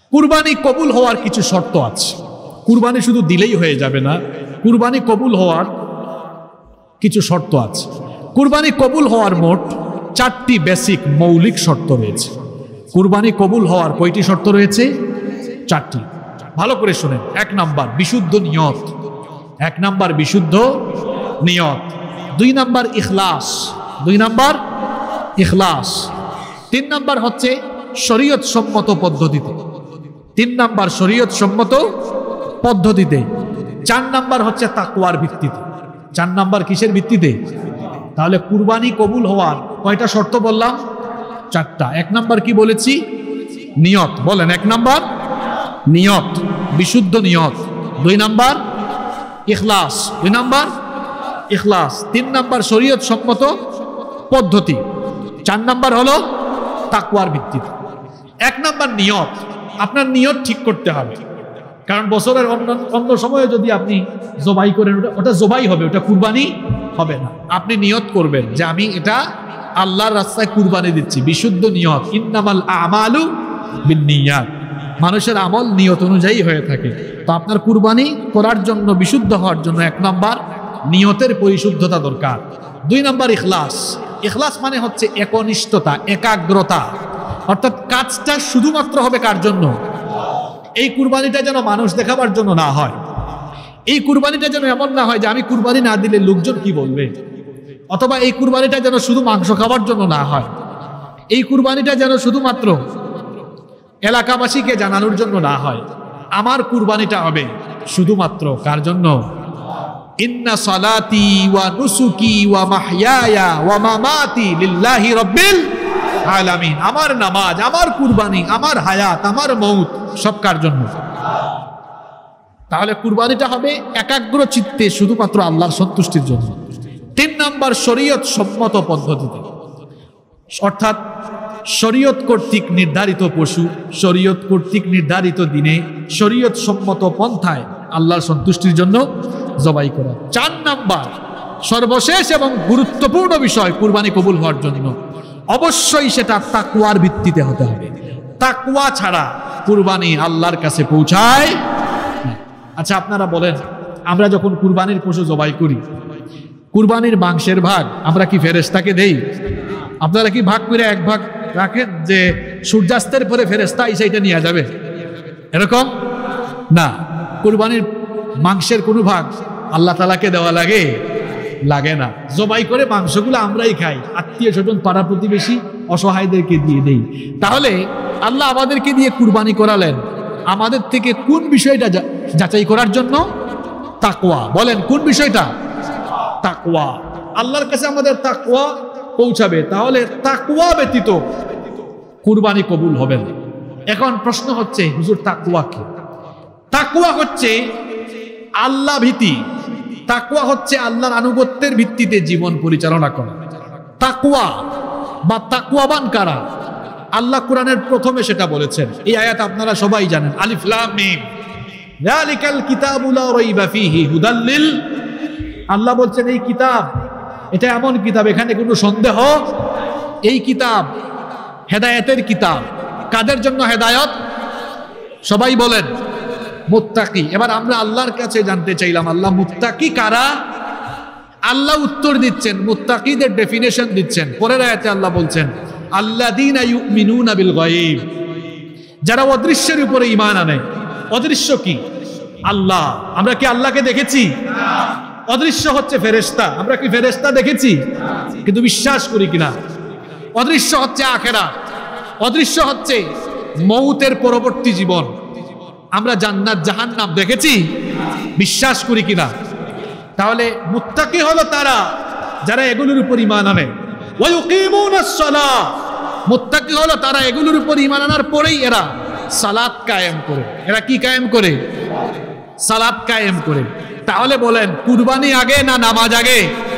কুরবানি কবুল হওয়ার কিছু শর্ত আছে। কুরবানি শুধু দিলেই হয়ে যাবে না, কুরবানি কবুল হওয়ার কিছু শর্ত আছে। কুরবানি কবুল হওয়ার মোট 4টি বেসিক মৌলিক শর্ত রয়েছে। কুরবানি কবুল হওয়ার কয়টি শর্ত রয়েছে? 4টি। ভালো করে শুনেন। 1 নাম্বার বিশুদ্ধ নিয়ত। 1 নাম্বার বিশুদ্ধ নিয়ত। 2 নাম্বার ইখলাস। 2 নাম্বার ইখলাস। 3 নাম্বার হচ্ছে শরীয়ত সম্মত পদ্ধতিতে। 3 নাম্বার শরীয়ত সম্মত পদ্ধতিতে। 4 নাম্বার হচ্ছে তাকওয়ার ভিত্তিতে। 4 নাম্বার কিসের ভিত্তিতে? তাহলে কুরবানি কবুল হওয়ার কয়টা শর্ত বললাম? 4টা। 1 নাম্বার কি বলেছি? নিয়ত। বলেন 1 নাম্বার নিয়ত, বিশুদ্ধ নিয়ত। 2 নাম্বার ইখলাস। 2 নাম্বার ইখলাস। 3 নাম্বার শরীয়ত সম্মত পদ্ধতি। 4 নাম্বার হলো তাকওয়ার ভিত্তিতে। 1 নাম্বার নিয়ত। আপনার নিয়ত ঠিক করতে হবে, কারণ বছরের অন্য সময়ে যদি আপনি জবাই করেন ওটা জবাই হবে, ওটা কুরবানি হবে না। আপনি নিয়ত করবেন যে আমি এটা আল্লাহর রাস্তায় কুরবানি দিচ্ছি। বিশুদ্ধ নিয়ত। ইন্নামাল আমালু বিন্নিয়াত। মানুষের আমল নিয়ত অনুযায়ী হয়ে থাকে। তো আপনার কুরবানি করার জন্য, বিশুদ্ধ হওয়ার জন্য 1 নাম্বার নিয়তের পরিশুদ্ধতা দরকার। 2 নাম্বার ইখলাস। ইখলাস মানে হচ্ছে একনিষ্ঠতা, একাগ্রতা। অর্থাৎ কাজটা শুধুমাত্র হবে কার জন্য? এই কুরবানিটা যেন মানুষ দেখাবার জন্য না হয়। এই কুরবানিটা যেন এমন না হয় যে আমি কুরবানি না দিলে লোকজন কি বলবে, অথবা এই কুরবানিটা যেন শুধু মাংস খাবার জন্য না হয়। এই কুরবানিটা যেন শুধুমাত্র এলাকাবাসীকে জানানোর জন্য না হয়। আমার কুরবানিটা হবে শুধুমাত্র কার জন্য? ইন্না সালাতি ওয়া নুসুকি ওয়া মাহইয়ায়া ওয়া মামাতি লিল্লাহি রাব্বিল আলামিন। আমার নামাজ, আমার কুরবানি, আমার হায়াত, আমার মৌত সব কার জন্য? তাহলে কুরবানিটা হবে একাগ্র চিত্তে শুধুমাত্র আল্লাহর সন্তুষ্টির জন্য। 3 নাম্বার শরীয়ত সম্মত পদ্ধতিতে, অর্থাৎ শরীয়ত কর্তৃক নির্ধারিত পশু, শরীয়ত কর্তৃক নির্ধারিত দিনে, শরীয়ত সম্মত পন্থায় আল্লাহর সন্তুষ্টির জন্য জবাই করা। 4 নাম্বার সর্বশেষ এবং গুরুত্বপূর্ণ বিষয় কুরবানি কবুল হওয়ার জন্য অবশ্যই সেটা তাকওয়ার ভিত্তিতে হতে হবে। তাকওয়া ছাড়া কুরবানি আল্লাহর কাছে পৌঁছায় না। আচ্ছা আপনারা বলেন, আমরা যখন কুরবানির পশু জবাই করি, কুরবানির মাংসের ভাগ আমরা কি ফেরেশতাকে দেই? আপনারা কি ভাগ করে 1 ভাগ রাখেন যে সূর্যাস্তের পরে ফেরেশতা এসে এটা নিয়ে যাবে? এরকম না। কুরবানির মাংসের কোনো ভাগ আল্লাহ তাআলাকে দেওয়া লাগে না। জবাই করে মাংসগুলো আমরাই খাই, আত্মীয় স্বজন, পাড়া প্রতিবেশী, অসহায়দেরকে দিয়ে দেই। তাহলে আল্লাহ আমাদেরকে দিয়ে কুরবানি করালেন আমাদের থেকে কোন বিষয়টা যাচাই করার জন্য? তাকওয়া। বলেন কোন বিষয়টা? তাকওয়া। আল্লাহর কাছে আমাদের তাকওয়া পৌঁছাবে, তাহলে তাকওয়া ব্যতীত কুরবানি কবুল হবে না। এখন প্রশ্ন হচ্ছে, হুজুর তাকওয়া কি? তাকওয়া হচ্ছে আল্লাহ ভীতি। তাকওয়া হচ্ছে আল্লাহর আনুগত্যের ভিত্তিতে জীবন পরিচালনা করা। তাকওয়া বা তাকওয়াবান কারা? আল্লাহ কোরআনের প্রথমে সেটা বলেছেন। এই আয়াত আপনারা সবাই জানেন, আলিফ লাম মিম যালিকাল কিতাবু লা রাইবা ফীহি হুদাল লিল। আল্লাহ বলছেন এই কিতাব, এটা এমন কিতাব এখানে কোনো সন্দেহ। এই কিতাব হেদায়েতের কিতাব। কাদের জন্য হেদায়েত? সবাই বলেন মুত্তাকি। এবার আমরা আল্লাহর কাছে জানতে চাইলাম, আল্লাহ মুত্তাকি কারা? আল্লাহ উত্তর দিচ্ছেন, মুত্তাকিদের ডেফিনেশন দিচ্ছেন। পরের আয়াতে আল্লাহ বলছেন আল্লাযীনা ইউমিনুনা বিল গায়ব, যারা অদৃশ্যের উপরে ঈমান আনে। অদৃশ্য কি? আল্লাহ। আমরা কি আল্লাহকে দেখেছি? অদৃশ্য হচ্ছে ফেরেশতা। আমরা কি ফেরেশতা দেখেছি? কিন্তু বিশ্বাস করি কিনা? অদৃশ্য হচ্ছে আখিরাত। অদৃশ্য হচ্ছে মৌতের পরবর্তী জীবন। আমরা জান্নাত জাহান্নাম দেখেছি? বিশ্বাস করি কিনা? তাহলে মুত্তাকি হলো তারা যারা এগুলোর উপর ঈমান আনে। ওয়া ইউকিমুনাস সালাহ, মুত্তাকি হলো তারা এগুলোর উপর ঈমান আনার পরেই এরা সালাত কায়েম করে। এরা কি কায়েম করে? সালাত কায়েম করে। তাহলে বলেন কুরবানি আগে না নামাজ আগে?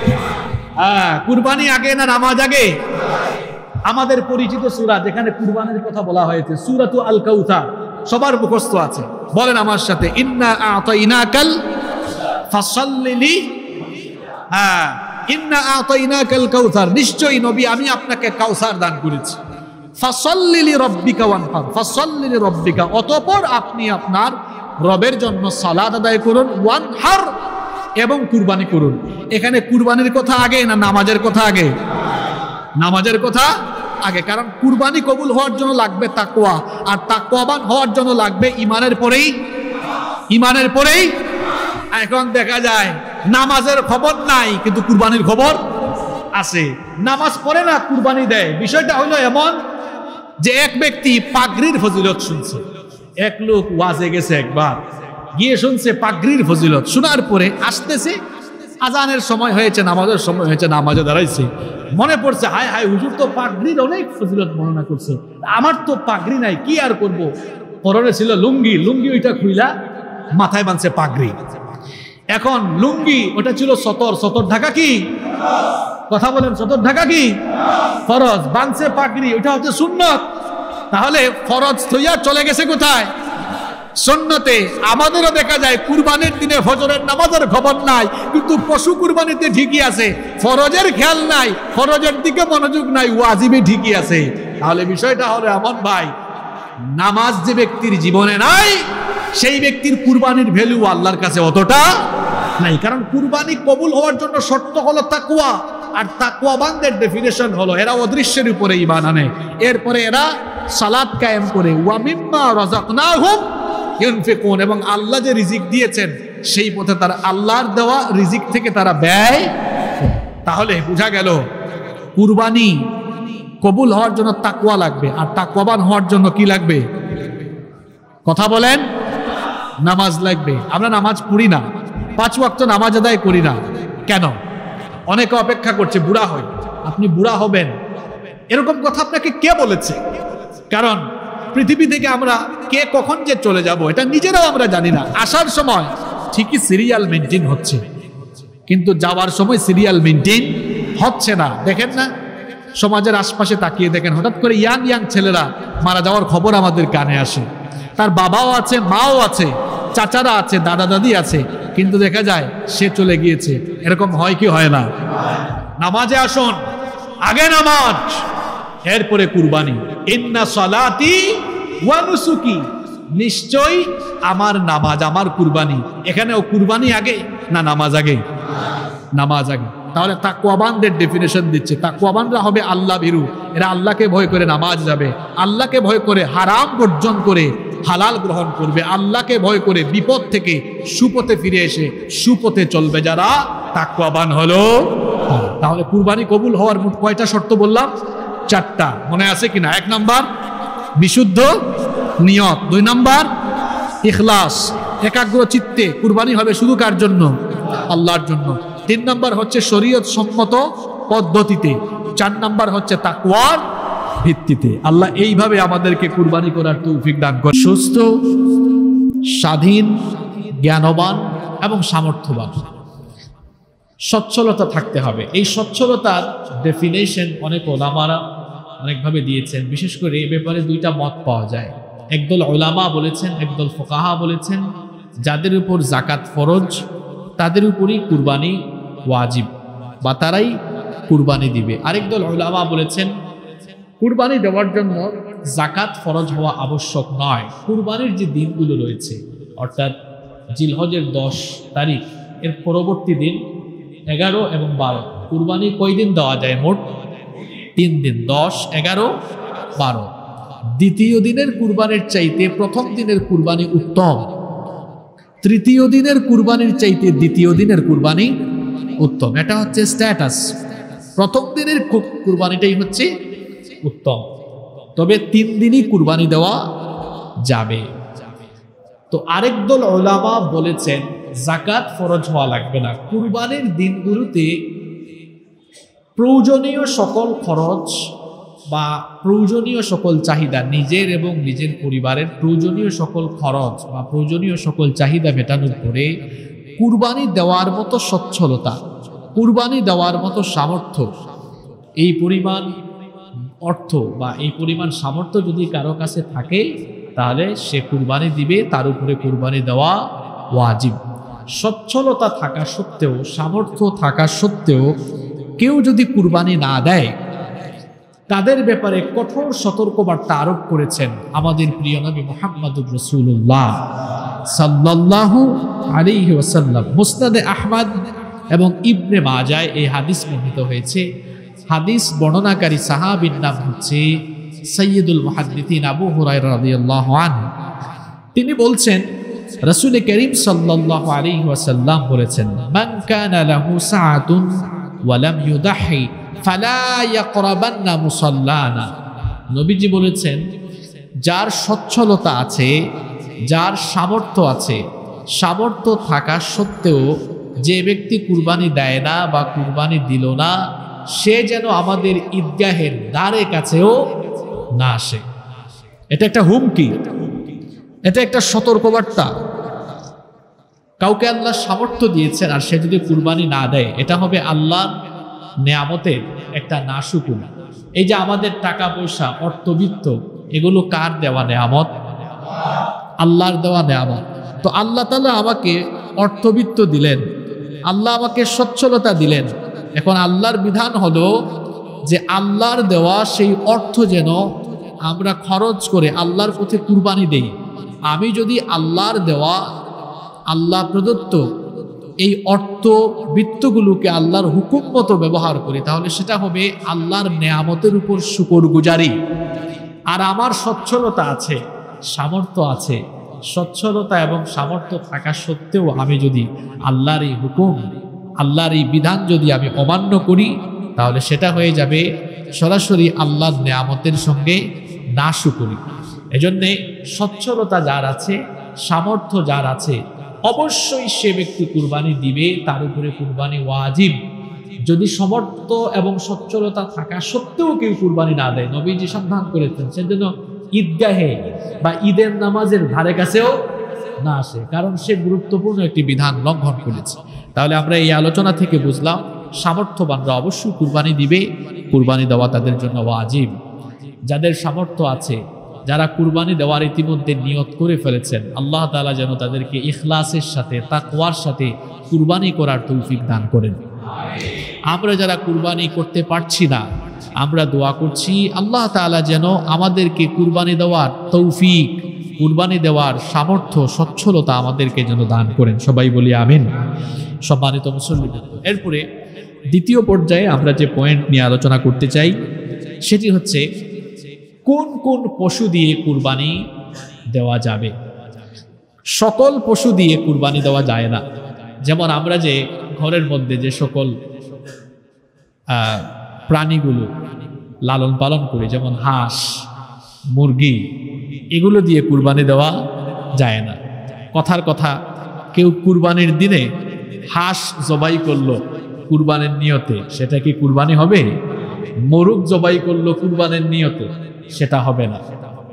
কুরবানি আগে না নামাজ আগে? আমাদের পরিচিত সূরা যেখানে কুরবানির কথা বলা হয়েছে, সূরাতু আল কাউসার, সবার মুখস্থ আছে। বলেন আমার সাথে, ইন্না আ'তাইনাকাল ফাসাল্লি। ইন্না আ'তাইনাকাল কাউসার, নিশ্চয়ই নবী আমি আপনাকে কাউসার দান করেছি। ফাসাল্লি লিরাব্বিকা ওয়ানহার, ফাসাল্লি লিরাব্বিকা, অতঃপর আপনি আপনার রবের জন্য সালাত আদায় করুন, ওয়ানহার, এবং কুরবানি করুন। এখানে কুরবানির কথা আগে না নামাজের কথা আগে? নামাজের কথা আগে, কারণ কুরবানি কবুল হওয়ার জন্য লাগবে তাকওয়া, আর তাকওয়াবান হওয়ার জন্য লাগবে ইমানের পরেই। এখন দেখা যায় নামাজের খবর নাই কিন্তু কুরবানির খবর আছে। নামাজ পড়ে না, কুরবানি দেয়। বিষয়টা হলো এমন যে এক ব্যক্তি পাগড়ির ফজিলত শুনছে, এক লোক ওয়াজে গেছে, একবার গিয়ে শুনছে পাগড়ির ফজিলত, শোনার পরে আসতেছে, আজানের সময় হয়েছে, নামাজের সময় হয়েছে, নামাজে দাঁড়াইছে, মনে পড়ছে হায় হায় হুজুর তো পাগড়ির অনেক ফজিলত বর্ণনা করছে, আমার তো পাগড়ি নাই, কি আর করব। পরনে ছিল লুঙ্গি, ওইটা খুইলা মাথায় বাঁধছে পাগড়ি। এখন লুঙ্গি ওটা ছিল সতর ঢাকা কি? কথা বলেন, সতর ঢাকা কি ফরজ? বাঁধছে পাগড়ি, ওটা হচ্ছে সুন্নত। তাহলে ফরজ থইয়া চলে গেছে কোথায়? সুন্নতে। আমাদেরও দেখা যায় কুরবানির দিনে ফজরের নামাজের খবর নাই, কিন্তু পশু কুরবানিতে ঠিকই আছে, ফরজের খেয়াল নাই, ফরজের দিকে মনোযোগ নাই, ওয়াজিবে ঠিকই আছে। তাহলে বিষয়টা হলো এমন ভাই, নামাজ যে ব্যক্তির জীবনে নাই, সেই ব্যক্তির কুরবানির ভ্যালু আল্লাহর কাছে অতটা নাই। কারণ কুরবানি কবুল হওয়ার জন্য শর্ত হলো তাকওয়া, আর তাকওয়াবানদের ডেফিনেশন হলো এরা অদৃশ্যের উপরে ঈমান আনে, এরপরে এরা সালাত কায়েম করে, ওয়া মিম্মা রাযাকনাহুম ইউনফিকুন, এবং আল্লাহ যে রিজিক দিয়েছেন সেই পথে তারা আল্লাহর দেওয়া রিজিক থেকে তারা ব্যয়। তাহলে বোঝা গেল কুরবানি কবুল হওয়ার জন্য তাকওয়া লাগবে, আর তাকওয়াবান হওয়ার জন্য কি লাগবে? কথা বলেন, নামাজ লাগবে। আমরা নামাজ পড়ি না, 5 ওয়াক্ত নামাজ আদায় করি না, কেন? অনেকে অপেক্ষা করছে বুড়া হয়, আপনি বুড়া হবেন, এরকম কথা আপনাকে কে বলেছে? কারণ পৃথিবী থেকে আমরা কে কখন যে চলে যাব এটা নিজেরাও আমরা জানি না। আসার সময় ঠিকই সিরিয়াল মেনটেন হচ্ছে, কিন্তু যাওয়ার সময় সিরিয়াল মেনটেন হচ্ছে না। দেখেন না, সমাজের আশপাশে তাকিয়ে দেখেন, হঠাৎ করে ইয়াং ছেলেরা মারা যাওয়ার খবর আমাদের কানে আসে। তার বাবাও আছে, মাও আছে, চাচারা আছে, দাদা দাদি আছে, কিন্তু দেখা যায় সে চলে গিয়েছে। এরকম হয় কি হয় না? নামাজে আসুন, আগে নামাজ, এরপরে কুরবানি। ইন্না সালাতি ওয়া নুসুকি, নিশ্চয়ই আমার নামাজ, আমার কুরবানি। এখানেও কুরবানি আগে না নামাজ আগে? নামাজ আগে। তাহলে তাকওয়াবানদের ডেফিনেশন দিচ্ছে, তাকওয়াবানরা হবে আল্লাহ ভীরু, এরা আল্লাহকে ভয় করে নামাজ যাবে, আল্লাহকে ভয় করে হারাম বর্জন করে হালাল গ্রহণ করবে, আল্লাহকে ভয় করে বিপদ থেকে সুপথে ফিরে এসে সুপথে চলবে যারা তাকওয়াবান হলো। তাহলে কুরবানি কবুল হওয়ার মোট কয়টা শর্ত বললাম? 4টা। মনে আছে কিনা? 1 নাম্বার বিশুদ্ধ নিয়ত, 2 নাম্বার ইখলাস, একাগ্র চিত্তে কুরবানি হবে শুধু কার জন্য? আল্লাহর জন্য। 3 নাম্বার হচ্ছে শরীয়ত সম্মত পদ্ধতিতে, 4 নাম্বার হচ্ছে তাকওয়ার ভিত্তিতে। আল্লাহ এইভাবে আমাদেরকে কুরবানি করার তৌফিক দান করে। সুস্থ, স্বাধীন, জ্ঞানবান এবং সামর্থ্যবান, সচ্ছলতা থাকতে হবে। এই সচ্ছলতার ডেফিনেশন অনেক ওলামারা অনেকভাবে দিয়েছেন। বিশেষ করে এ ব্যাপারে 2টা মত পাওয়া যায়। একদল ওলামা বলেছেন, একদল ফুকাহা বলেছেন, যাদের উপর যাকাত ফরজ তাদের উপরই কুরবানি ওয়াজিব, বা তারাই কুরবানি দিবে। আরেক দল ওলামা বলেছেন কুরবানি দেওয়ার জন্য যাকাত ফরজ হওয়া আবশ্যক নয়। কুরবানির যে দিনগুলো রয়েছে, অর্থাৎ জিলহজের 10 তারিখ, এর পরবর্তী দিন 11 এবং 12, কুরবানি কয়দিন দেওয়া যায়? মোট 3 দিন, 10, 11, 12। দ্বিতীয় দিনের কুরবানির চাইতে প্রথম দিনের কুরবানি উত্তম, তৃতীয় দিনের কুরবানির চাইতে দ্বিতীয় দিনের কুরবানি উত্তম। এটা হচ্ছে স্ট্যাটাস। প্রথম দিনের কুরবানিটাই হচ্ছে উত্তম, তবে 3 দিনই কুরবানি দেওয়া যাবে। তো আরেক দল ওলামা বলেছেন যাকাত ফরজ হওয়া লাগবে না। কুরবানির দিনগুলোতে প্রয়োজনীয় সকল খরচ বা প্রয়োজনীয় সকল চাহিদা, নিজের এবং নিজের পরিবারের প্রয়োজনীয় সকল খরচ বা প্রয়োজনীয় সকল চাহিদা মেটানোর পরে কুরবানি দেওয়ার মতো সচ্ছলতা, কুরবানি দেওয়ার মতো সামর্থ্য, এই পরিমাণ অর্থ বা এই পরিমাণ সামর্থ্য যদি কারো কাছে থাকে তাহলে সে কুরবানি দিবে, তার উপরে কুরবানি দেওয়া ওয়াজিব। সচ্ছলতা থাকা সত্ত্বেও, সামর্থ্য থাকা সত্ত্বেও কেউ যদি কুরবানি না দেয় তাদের ব্যাপারে কঠোর সতর্কবার্তা আরোপ করেছেন আমাদের প্রিয় নবী মুহাম্মদুর রাসূলুল্লাহ সাল্লাল্লাহু আলাইহি ওয়াসাল্লাম। মুসনাদে আহমদ এবং ইবনে মাজায় এই হাদিস বর্ণিত হয়েছে। হাদিস বর্ণনাকারী সাহাবীর নাম হচ্ছে সাইয়্যিদুল মুহাদ্দিসিন আবু হুরায়রা রাদিয়াল্লাহু আনহু। তিনি বলছেন রাসূল করিম সাল্লাল্লাহু আলাইহি ওয়াসাল্লাম বলেছেন, মান কানা লাহু সাআতুন ওয়া লাম ইউদাহি ফালা ইয়াকরাবান্না মুসাল্লানা। নবীজি বলেছেন, যার সচ্ছলতা আছে, যার সামর্থ্য আছে, সামর্থ্য থাকা সত্ত্বেও যে ব্যক্তি কুরবানি দেয় না বা কুরবানি দিল না, সে যেন আমাদের ঈদগাহের দ্বারে কাছেও না আসে। এটা একটা হুমকি, এটা একটা সতর্কবার্তা। কাউকে আল্লাহ সামর্থ্য দিয়েছেন আর সে যদি কুরবানি না দেয়, এটা হবে আল্লাহর নেয়ামতের একটা নাশুকুর। এই যে আমাদের টাকা পয়সা, অর্থবিত্ত, এগুলো কার দেওয়া নেয়ামত? আল্লাহর দেওয়া নেয়ামত। তো আল্লাহ তাআলা আমাকে অর্থবিত্ত দিলেন, আল্লাহ আমাকে সচ্ছলতা দিলেন। এখন আল্লাহর বিধান হলো যে আল্লাহর দেওয়া সেই অর্থ যেন আমরা খরচ করে আল্লাহর পথে কুরবানি দেই। আমি যদি আল্লাহর দেওয়া, আল্লাহ প্রদত্ত এই অর্থ বৃত্তগুলোকে আল্লাহর হুকুম মতো ব্যবহার করি, তাহলে সেটা হবে আল্লাহর নেয়ামতের উপর শুকরগুজারি। আর আমার সচ্ছলতা আছে, সামর্থ্য আছে, সচ্ছলতা এবং সামর্থ্য থাকা সত্ত্বেও আমি যদি আল্লাহর এই হুকুম, আল্লাহর এই বিধান যদি আমি অমান্য করি, তাহলে সেটা হয়ে যাবে সরাসরি আল্লাহর নেয়ামতের সঙ্গে নাশুকরি। এজন্যে সচ্ছলতা যার আছে, সামর্থ্য যার আছে, অবশ্যই সে ব্যক্তি কুরবানি দিবে, তার উপরে কুরবানি ওয়াজিব। যদি সমর্থ এবং সচ্ছলতা থাকা সত্ত্বেও কেউ কুরবানি না দেয়, নবীজি সাবধান করেছেন সেজন্য ঈদগাহে বা ঈদের নামাজের ধারে কাছেও না আসে, কারণ সে গুরুত্বপূর্ণ একটি বিধান লঙ্ঘন করেছে। তাহলে আমরা এই আলোচনা থেকে বুঝলাম সামর্থ্যবানরা অবশ্যই কুরবানি দিবে, কুরবানি দেওয়া তাদের জন্য ওয়াজিব। যাদের সামর্থ্য আছে, যারা কুরবানি দেওয়ার ইতিমধ্যে নিয়ত করে ফেলেছেন, আল্লাহ তাআলা যেন তাদেরকে ইখলাসের সাথে, তাকওয়ার সাথে কুরবানি করার তৌফিক দান করেন। আমরা যারা কুরবানি করতে পারছি না, আমরা দোয়া করছি আল্লাহ তাআলা যেন আমাদেরকে কুরবানি দেওয়ার তৌফিক, কুরবানি দেওয়ার সামর্থ্য, সচ্ছলতা আমাদেরকে যেন দান করেন। সবাই বলি আমিন। সম্মানিত মুসল্লিবৃন্দ, এরপরে দ্বিতীয় পর্যায়ে আমরা যে পয়েন্ট নিয়ে আলোচনা করতে চাই সেটি হচ্ছে কোন কোন পশু দিয়ে কুরবানি দেওয়া যাবে। সকল পশু দিয়ে কুরবানি দেওয়া যায় না। যেমন আমরা যে ঘরের মধ্যে যে সকল প্রাণীগুলো লালন পালন করি, যেমন হাঁস, মুরগি, এগুলো দিয়ে কুরবানি দেওয়া যায় না। কথার কথা, কেউ কুরবানির দিনে হাঁস জবাই করলো কুরবানির নিয়তে, সেটা কি কুরবানি হবে? মোরগ জবাই করলো কুরবানির নিয়তে, সেটা হবে না।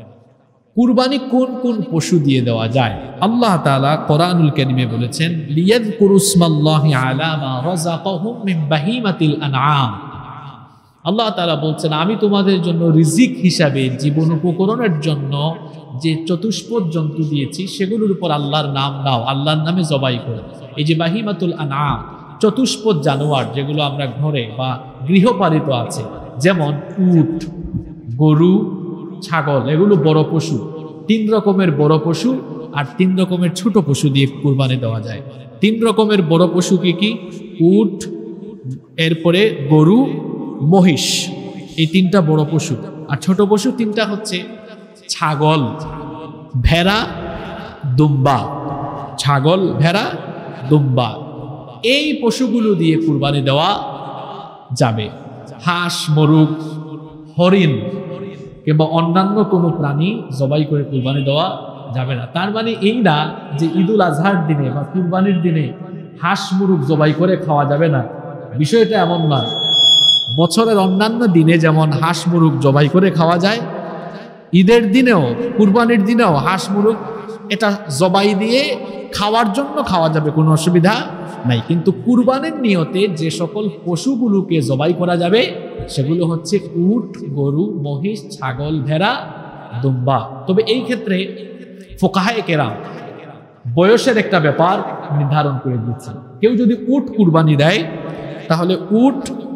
কুরবানি কোন কোন পশু দিয়ে দেওয়া যায়? আল্লাহ তাআলা কোরআনুল কারীমে বলেছেন, লিয়াযকুরু ইসমাল্লাহি আলা মা রাযাকাহুম মিন বাহিমাতিল আনআম। আল্লাহ তাআলা বলছেন, আমি তোমাদের জন্য রিজিক হিসাবে, জীবন উপকরণের জন্য যে চতুষ্পদ জন্তু দিয়েছি সেগুলোর উপর আল্লাহর নাম নাও, আল্লাহর নামে জবাই করো। এই যে বাহিমাতুল আনআম, চতুষ্পদ জানোয়ার যেগুলো আমরা ঘরে বা গৃহপালিত আছে, যেমন উট, গরু, ছাগল, এগুলো বড় পশু। 3 রকমের বড় পশু আর 3 রকমের ছোট পশু দিয়ে কুরবানি দেওয়া যায়। 3 রকমের বড় পশু কি কি? উট, এরপরে গরু, মহিষ, এই 3টা বড় পশু। আর ছোট পশু 3টা হচ্ছে ছাগল, ভেড়া, দুম্বা। ছাগল, ভেড়া, দুম্বা, এই পশুগুলো দিয়ে কুরবানি দেওয়া যাবে। হাঁস, মোরগ, হরিণ কিংবা অন্যান্য কোনো প্রাণী জবাই করে কুরবানি দেওয়া যাবে না। তার মানে এই না যে ঈদুল আজহার দিনে বা কুরবানির দিনে হাঁস, মুরগ জবাই করে খাওয়া যাবে না, বিষয়টা এমন না। বছরের অন্যান্য দিনে যেমন হাঁস, মুরগ জবাই করে খাওয়া যায়, ঈদের দিনেও, কুরবানির দিনেও হাঁস, মুরগ এটা জবাই দিয়ে খাওয়ার জন্য খাওয়া যাবে, কোনো অসুবিধা নাই। কিন্তু কুরবানির নিয়তে যে সকল পশুগুলোকে জবাই করা যাবে সেগুলো হচ্ছে উট, গরু, মহিষ, ছাগল, ভেড়া, দুম্বা। তবে এই ক্ষেত্রে ফুকাহায়ে কেরাম বয়সের একটা ব্যাপার নির্ধারণ করে দিচ্ছেন। কেউ যদি উট কুরবানি দেয়, তাহলে উট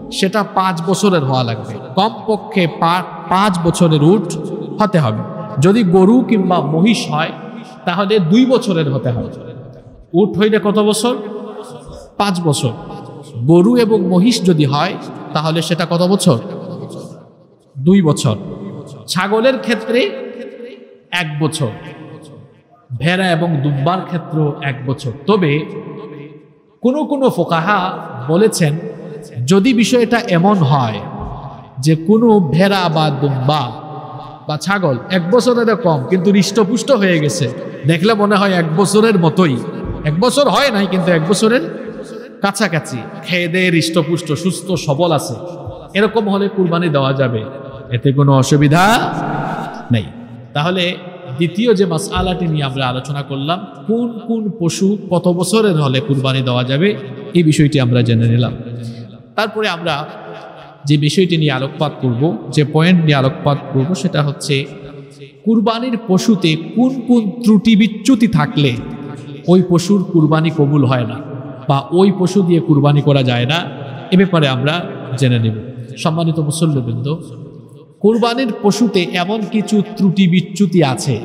সেটা 5 বছরের হওয়া লাগবে, কমপক্ষে 5 বছরের উট হতে হবে। যদি গরু কিংবা মহিষ হয় তাহলে 2 বছরের হতে হবে। উট হইলে কত বছর? 5 বছর। গরু এবং মহিষ যদি হয় তাহলে সেটা কত বছর? 2 বছর। ছাগলের ক্ষেত্রে 1 বছর, ভেড়া এবং দুম্বার ক্ষেত্রে 1 বছর। তবে কোনো ফুকাহা বলেছেন যদি বিষয়টা এমন হয় যে কোনো ভেড়া বা দুম্বা বা ছাগল 1 বছরের কম কিন্তু হৃষ্টপুষ্ট হয়ে গেছে, দেখলে মনে হয় 1 বছরের মতোই, 1 বছর হয় নাই কিন্তু 1 বছরের কাছাকাছি, খেয়ে দেয়ে হৃষ্টপুষ্ট সুস্থ সবল আছে, এরকম হলে কুরবানি দেওয়া যাবে, এতে কোনো অসুবিধা নেই। তাহলে দ্বিতীয় যে মাসআলাটি নিয়ে আমরা আলোচনা করলাম, কোন কোন পশু কত বছরের হলে কুরবানি দেওয়া যাবে, এই বিষয়টি আমরা জেনে নিলাম। তারপরে আমরা যে বিষয়টি নিয়ে আলোকপাত করব, যে পয়েন্ট নিয়ে আলোকপাত করব, সেটা হচ্ছে কুরবানির পশুতে কোন কোন ত্রুটি বিচ্যুতি থাকলে ওই পশুর কুরবানি কবুল হয় না বা ওই পশু দিয়ে কুরবানি করা যায় না, এ ব্যাপারে আমরা জেনে নেব। সম্মানিত মুসল্লিবৃন্দ, কুরবানির পশুতে এমন কিছু ত্রুটি বিচ্যুতি আছে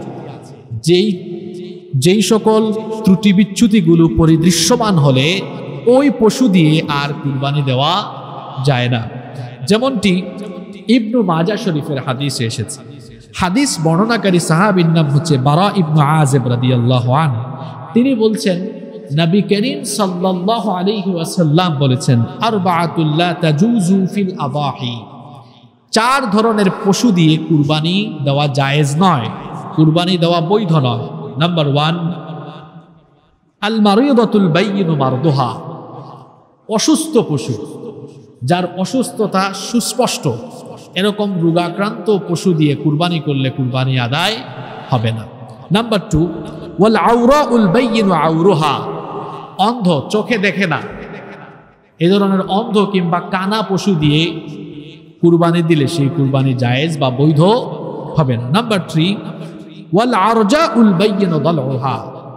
যেই সকল ত্রুটি বিচ্যুতিগুলো পরিদৃশ্যমান হলে ওই পশু দিয়ে আর কুরবানি দেওয়া যায় না। যেমনটি ইবনু মাজাহ শরীফের হাদিসে এসেছে। হাদিস বর্ণনাকারী সাহাবীর নাম হচ্ছে বারা ইবনু আযিব রাদিয়াল্লাহু আনহু। তিনি বলছেন নবী করিম সাল্লাল্লাহু আলাইহি ওয়াসাল্লাম বলেছেন, আরবাআতুল লা তাজুজু ফিল আদাহি, 4 ধরনের পশু দিয়ে কুরবানি দেওয়া জায়েজ নয়, কুরবানি দেওয়া বৈধ নয়। নাম্বার 1, আল মারিদাতুল বাইয়িনু মারদুহা, অসুস্থ পশু যার অসুস্থতা সুস্পষ্ট, এরকম রোগাক্রান্ত পশু দিয়ে কুরবানি করলে কুরবানি আদায় হবে না। নাম্বার 2, ওয়াল আওরাউল বাইয়িনু আওরুহা, অন্ধ, চোখে দেখে না, এই ধরনের অন্ধ কিংবা কানা পশু দিয়ে কুরবানি দিলে সেই কুরবানি জায়েজ বা বৈধ হবে না। নাম্বার 3, ওয়াল আরজাউল বাইয়িনু দালউহা,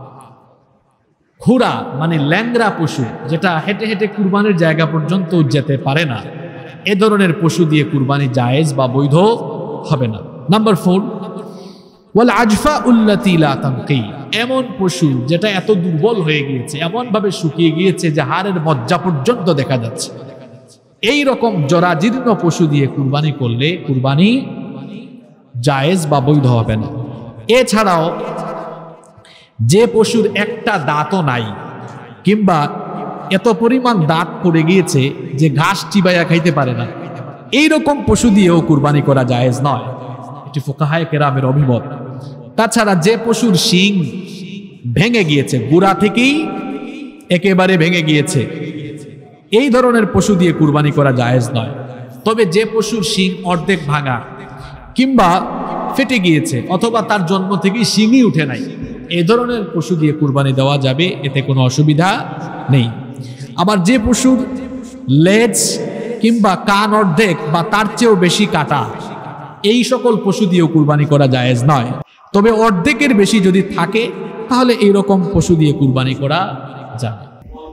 ঘোড়া মানে ল্যাংরা পশু যেটা হেঁটে হেঁটে কুরবানির জায়গা পর্যন্ত যেতে পারে না, এ ধরনের পশু দিয়ে কুরবানি জায়েজ বা বৈধ হবে না। নাম্বার 4, ওয়াল আজফাউল্লাতী লা তানকি, এমন পশু যেটা এত দুর্বল হয়ে গিয়েছে, এমন ভাবে শুকিয়ে গিয়েছে যে হাড়ের মজ্জা পর্যন্ত দেখা যাচ্ছে, এই রকম জরাজীর্ণ পশু দিয়ে কুরবানি করলে কুরবানি জায়েজ বা বৈধ হবে না। এছাড়াও যে পশুর একটা দাঁতও নাই কিংবা এত পরিমাণ দাঁত পড়ে গিয়েছে যে ঘাস চিবাইয়া খাইতে পারে না, এই রকম পশু দিয়েও কুরবানি করা জায়েজ নয়, এটি ফুকাহায়ে কেরামের অভিমত। তাছাড়া যে পশুর শিং ভেঙে গিয়েছে, গোড়া থেকেই একেবারে ভেঙে গিয়েছে, এই ধরনের পশু দিয়ে কুরবানি করা জায়েজ নয়। তবে যে পশুর শিং অর্ধেক ভাঙা কিংবা ফেটে গিয়েছে অথবা তার জন্ম থেকেই শিংই উঠে নাই, এই ধরনের পশু দিয়ে কুরবানি দেওয়া যাবে, এতে কোনো অসুবিধা নেই। আবার যে পশুর লেজ কিংবা কান অর্ধেক বা তার চেয়েও বেশি কাটা, এই সকল পশু দিয়েও কুরবানি করা জায়েজ নয়। তবে অর্ধেকের বেশি যদি থাকে তাহলে এইরকম পশু দিয়ে কুরবানি করা যাবে।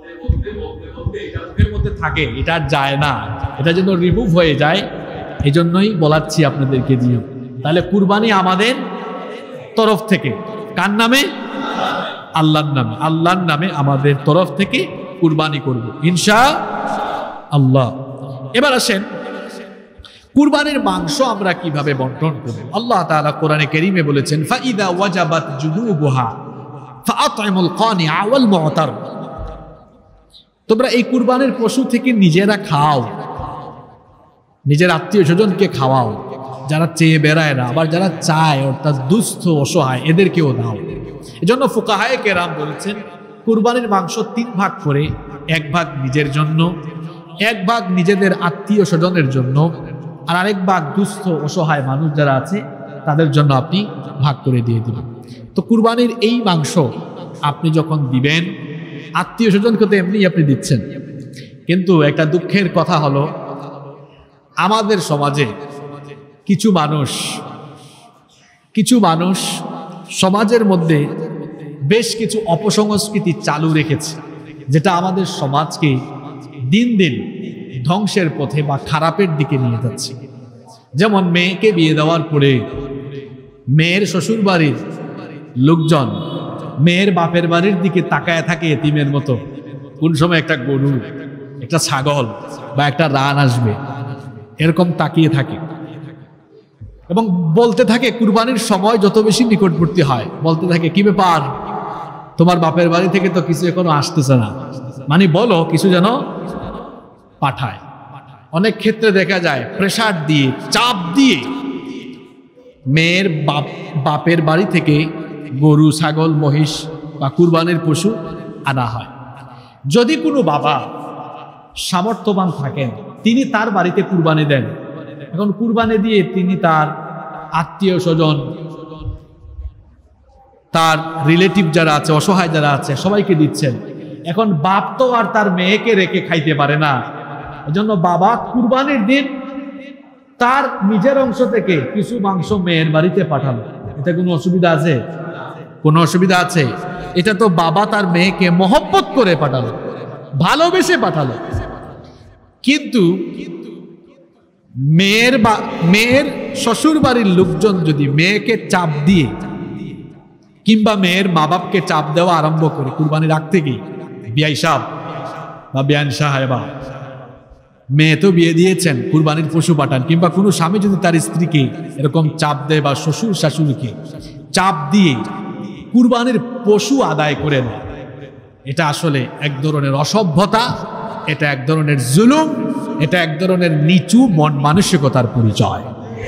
মুখের মধ্যে থাকে, এটা যায় না, এটা যেন রিমুভ হয়ে যায়, এই জন্যই বলাচ্ছি আপনাদেরকে দিয়ে। তাহলে কুরবানি আমাদের তরফ থেকে, কার নামে? আল্লাহর নামে। আল্লাহর নামে আমাদের তরফ থেকে কুরবানি করব ইনশাআল্লাহ। এবার আসেন কুরবানির মাংস আমরা কিভাবে বন্টন করব। আল্লাহ তাআলা কোরআনে কারীমে বলেছেন, ফাইদা ওয়াজাবাত জুনুবুহা ফাআতইমুল কানিআ ওয়াল মু'তার, তোমরা এই কুরবানির পশু থেকে নিজেরা খাও, নিজের আত্মীয় স্বজনকে খাওয়াও, যারা চেয়ে বেড়ায় না, আবার যারা চায় অর্থাৎ দুস্থ অসহায় এদেরকেও দাও। এজন্য ফুকাহায়ে কেরাম বলেছেন কুরবানির মাংস 3 ভাগ করে, 1 ভাগ নিজের জন্য, 1 ভাগ নিজেদের আত্মীয় স্বজনের জন্য, আর আরেক ভাগ দুস্থ অসহায় মানুষ যারা আছে তাদের জন্য আপনি ভাগ করে দিয়ে দিবেন। তো কুরবানির এই মাংস আপনি যখন দিবেন, আত্মীয় স্বজনকে তো এমনি আপনি দিচ্ছেন, কিন্তু একটা দুঃখের কথা হলো আমাদের সমাজে কিছু মানুষ সমাজের মধ্যে বেশ কিছু অপসংস্কৃতি চালু রেখেছে, যেটা আমাদের সমাজকে দিন দিন ধ্বংসের পথে বা খারাপের দিকে নিয়ে যাচ্ছে। যেমন মেয়েকে বিয়ে দেওয়ার পরে মেয়ের শ্বশুর বাড়ির লোকজন মেয়ের বাপের বাড়ির দিকে তাকায় থাকে এতিমের মতো, কোন সময় একটা গরু, একটা ছাগল বা একটা রান আসবে, এরকম তাকিয়ে থাকে এবং বলতে থাকে কুরবানির সময় যত বেশি নিকটবর্তী হয় বলতে থাকে, কি ব্যাপার, তোমার বাপের বাড়ি থেকে তো কিছু এখনো আসতেছে না, মানে বলো কিছু যেন পাঠায়। অনেক ক্ষেত্রে দেখা যায় প্রেসার দিয়ে, চাপ দিয়ে মেয়ের বাপের বাড়ি থেকে গরু, ছাগল, মহিষ বা কুরবানির পশু আনা হয়। যদি কোনো বাবা সামর্থ্যবান থাকেন তিনি তার বাড়িতে কুরবানি দেন। এখন কুরবানি দিয়ে তিনি তার আত্মীয় স্বজন, তার রিলেটিভ যারা আছে, অসহায় যারা আছে সবাইকে দিচ্ছেন। এখন বাপ তো আর তার মেয়েকে রেখে খাইতে পারে না, এজন্য বাবা কুরবানির দিন তার নিজের অংশ থেকে কিছু মাংস মেয়ের বাড়িতে পাঠালো। এটা কোনো অসুবিধা আছে? কোনো অসুবিধা আছে? এটা তো বাবা তার মেয়েকে মহব্বত করে পাঠালো, ভালোবেসে পাঠালো। কিন্তু মেয়ের শ্বশুর বাড়ির লোকজন যদি মেয়েকে চাপ দিয়ে কিংবা মেয়ের মা বাপকে চাপ দেওয়া আরম্ভ করে কুরবানি রাখতে গিয়ে, বিয়াই সাহেব বা বিয়ান সাহেবা, মেয়ে তো বিয়ে দিয়েছেন, কুরবানির পশু পাঠান, কিংবা কোনো স্বামী যদি তার স্ত্রীকে এরকম চাপ দেয় বা শ্বশুর শাশুড়িকে চাপ দিয়ে কুরবানির পশু আদায় করে নেয়, এটা আসলে এক ধরনের অসভ্যতা, এটা এক ধরনের জুলুম, এটা এক ধরনের নিচু মন মানসিকতার পরিচয়।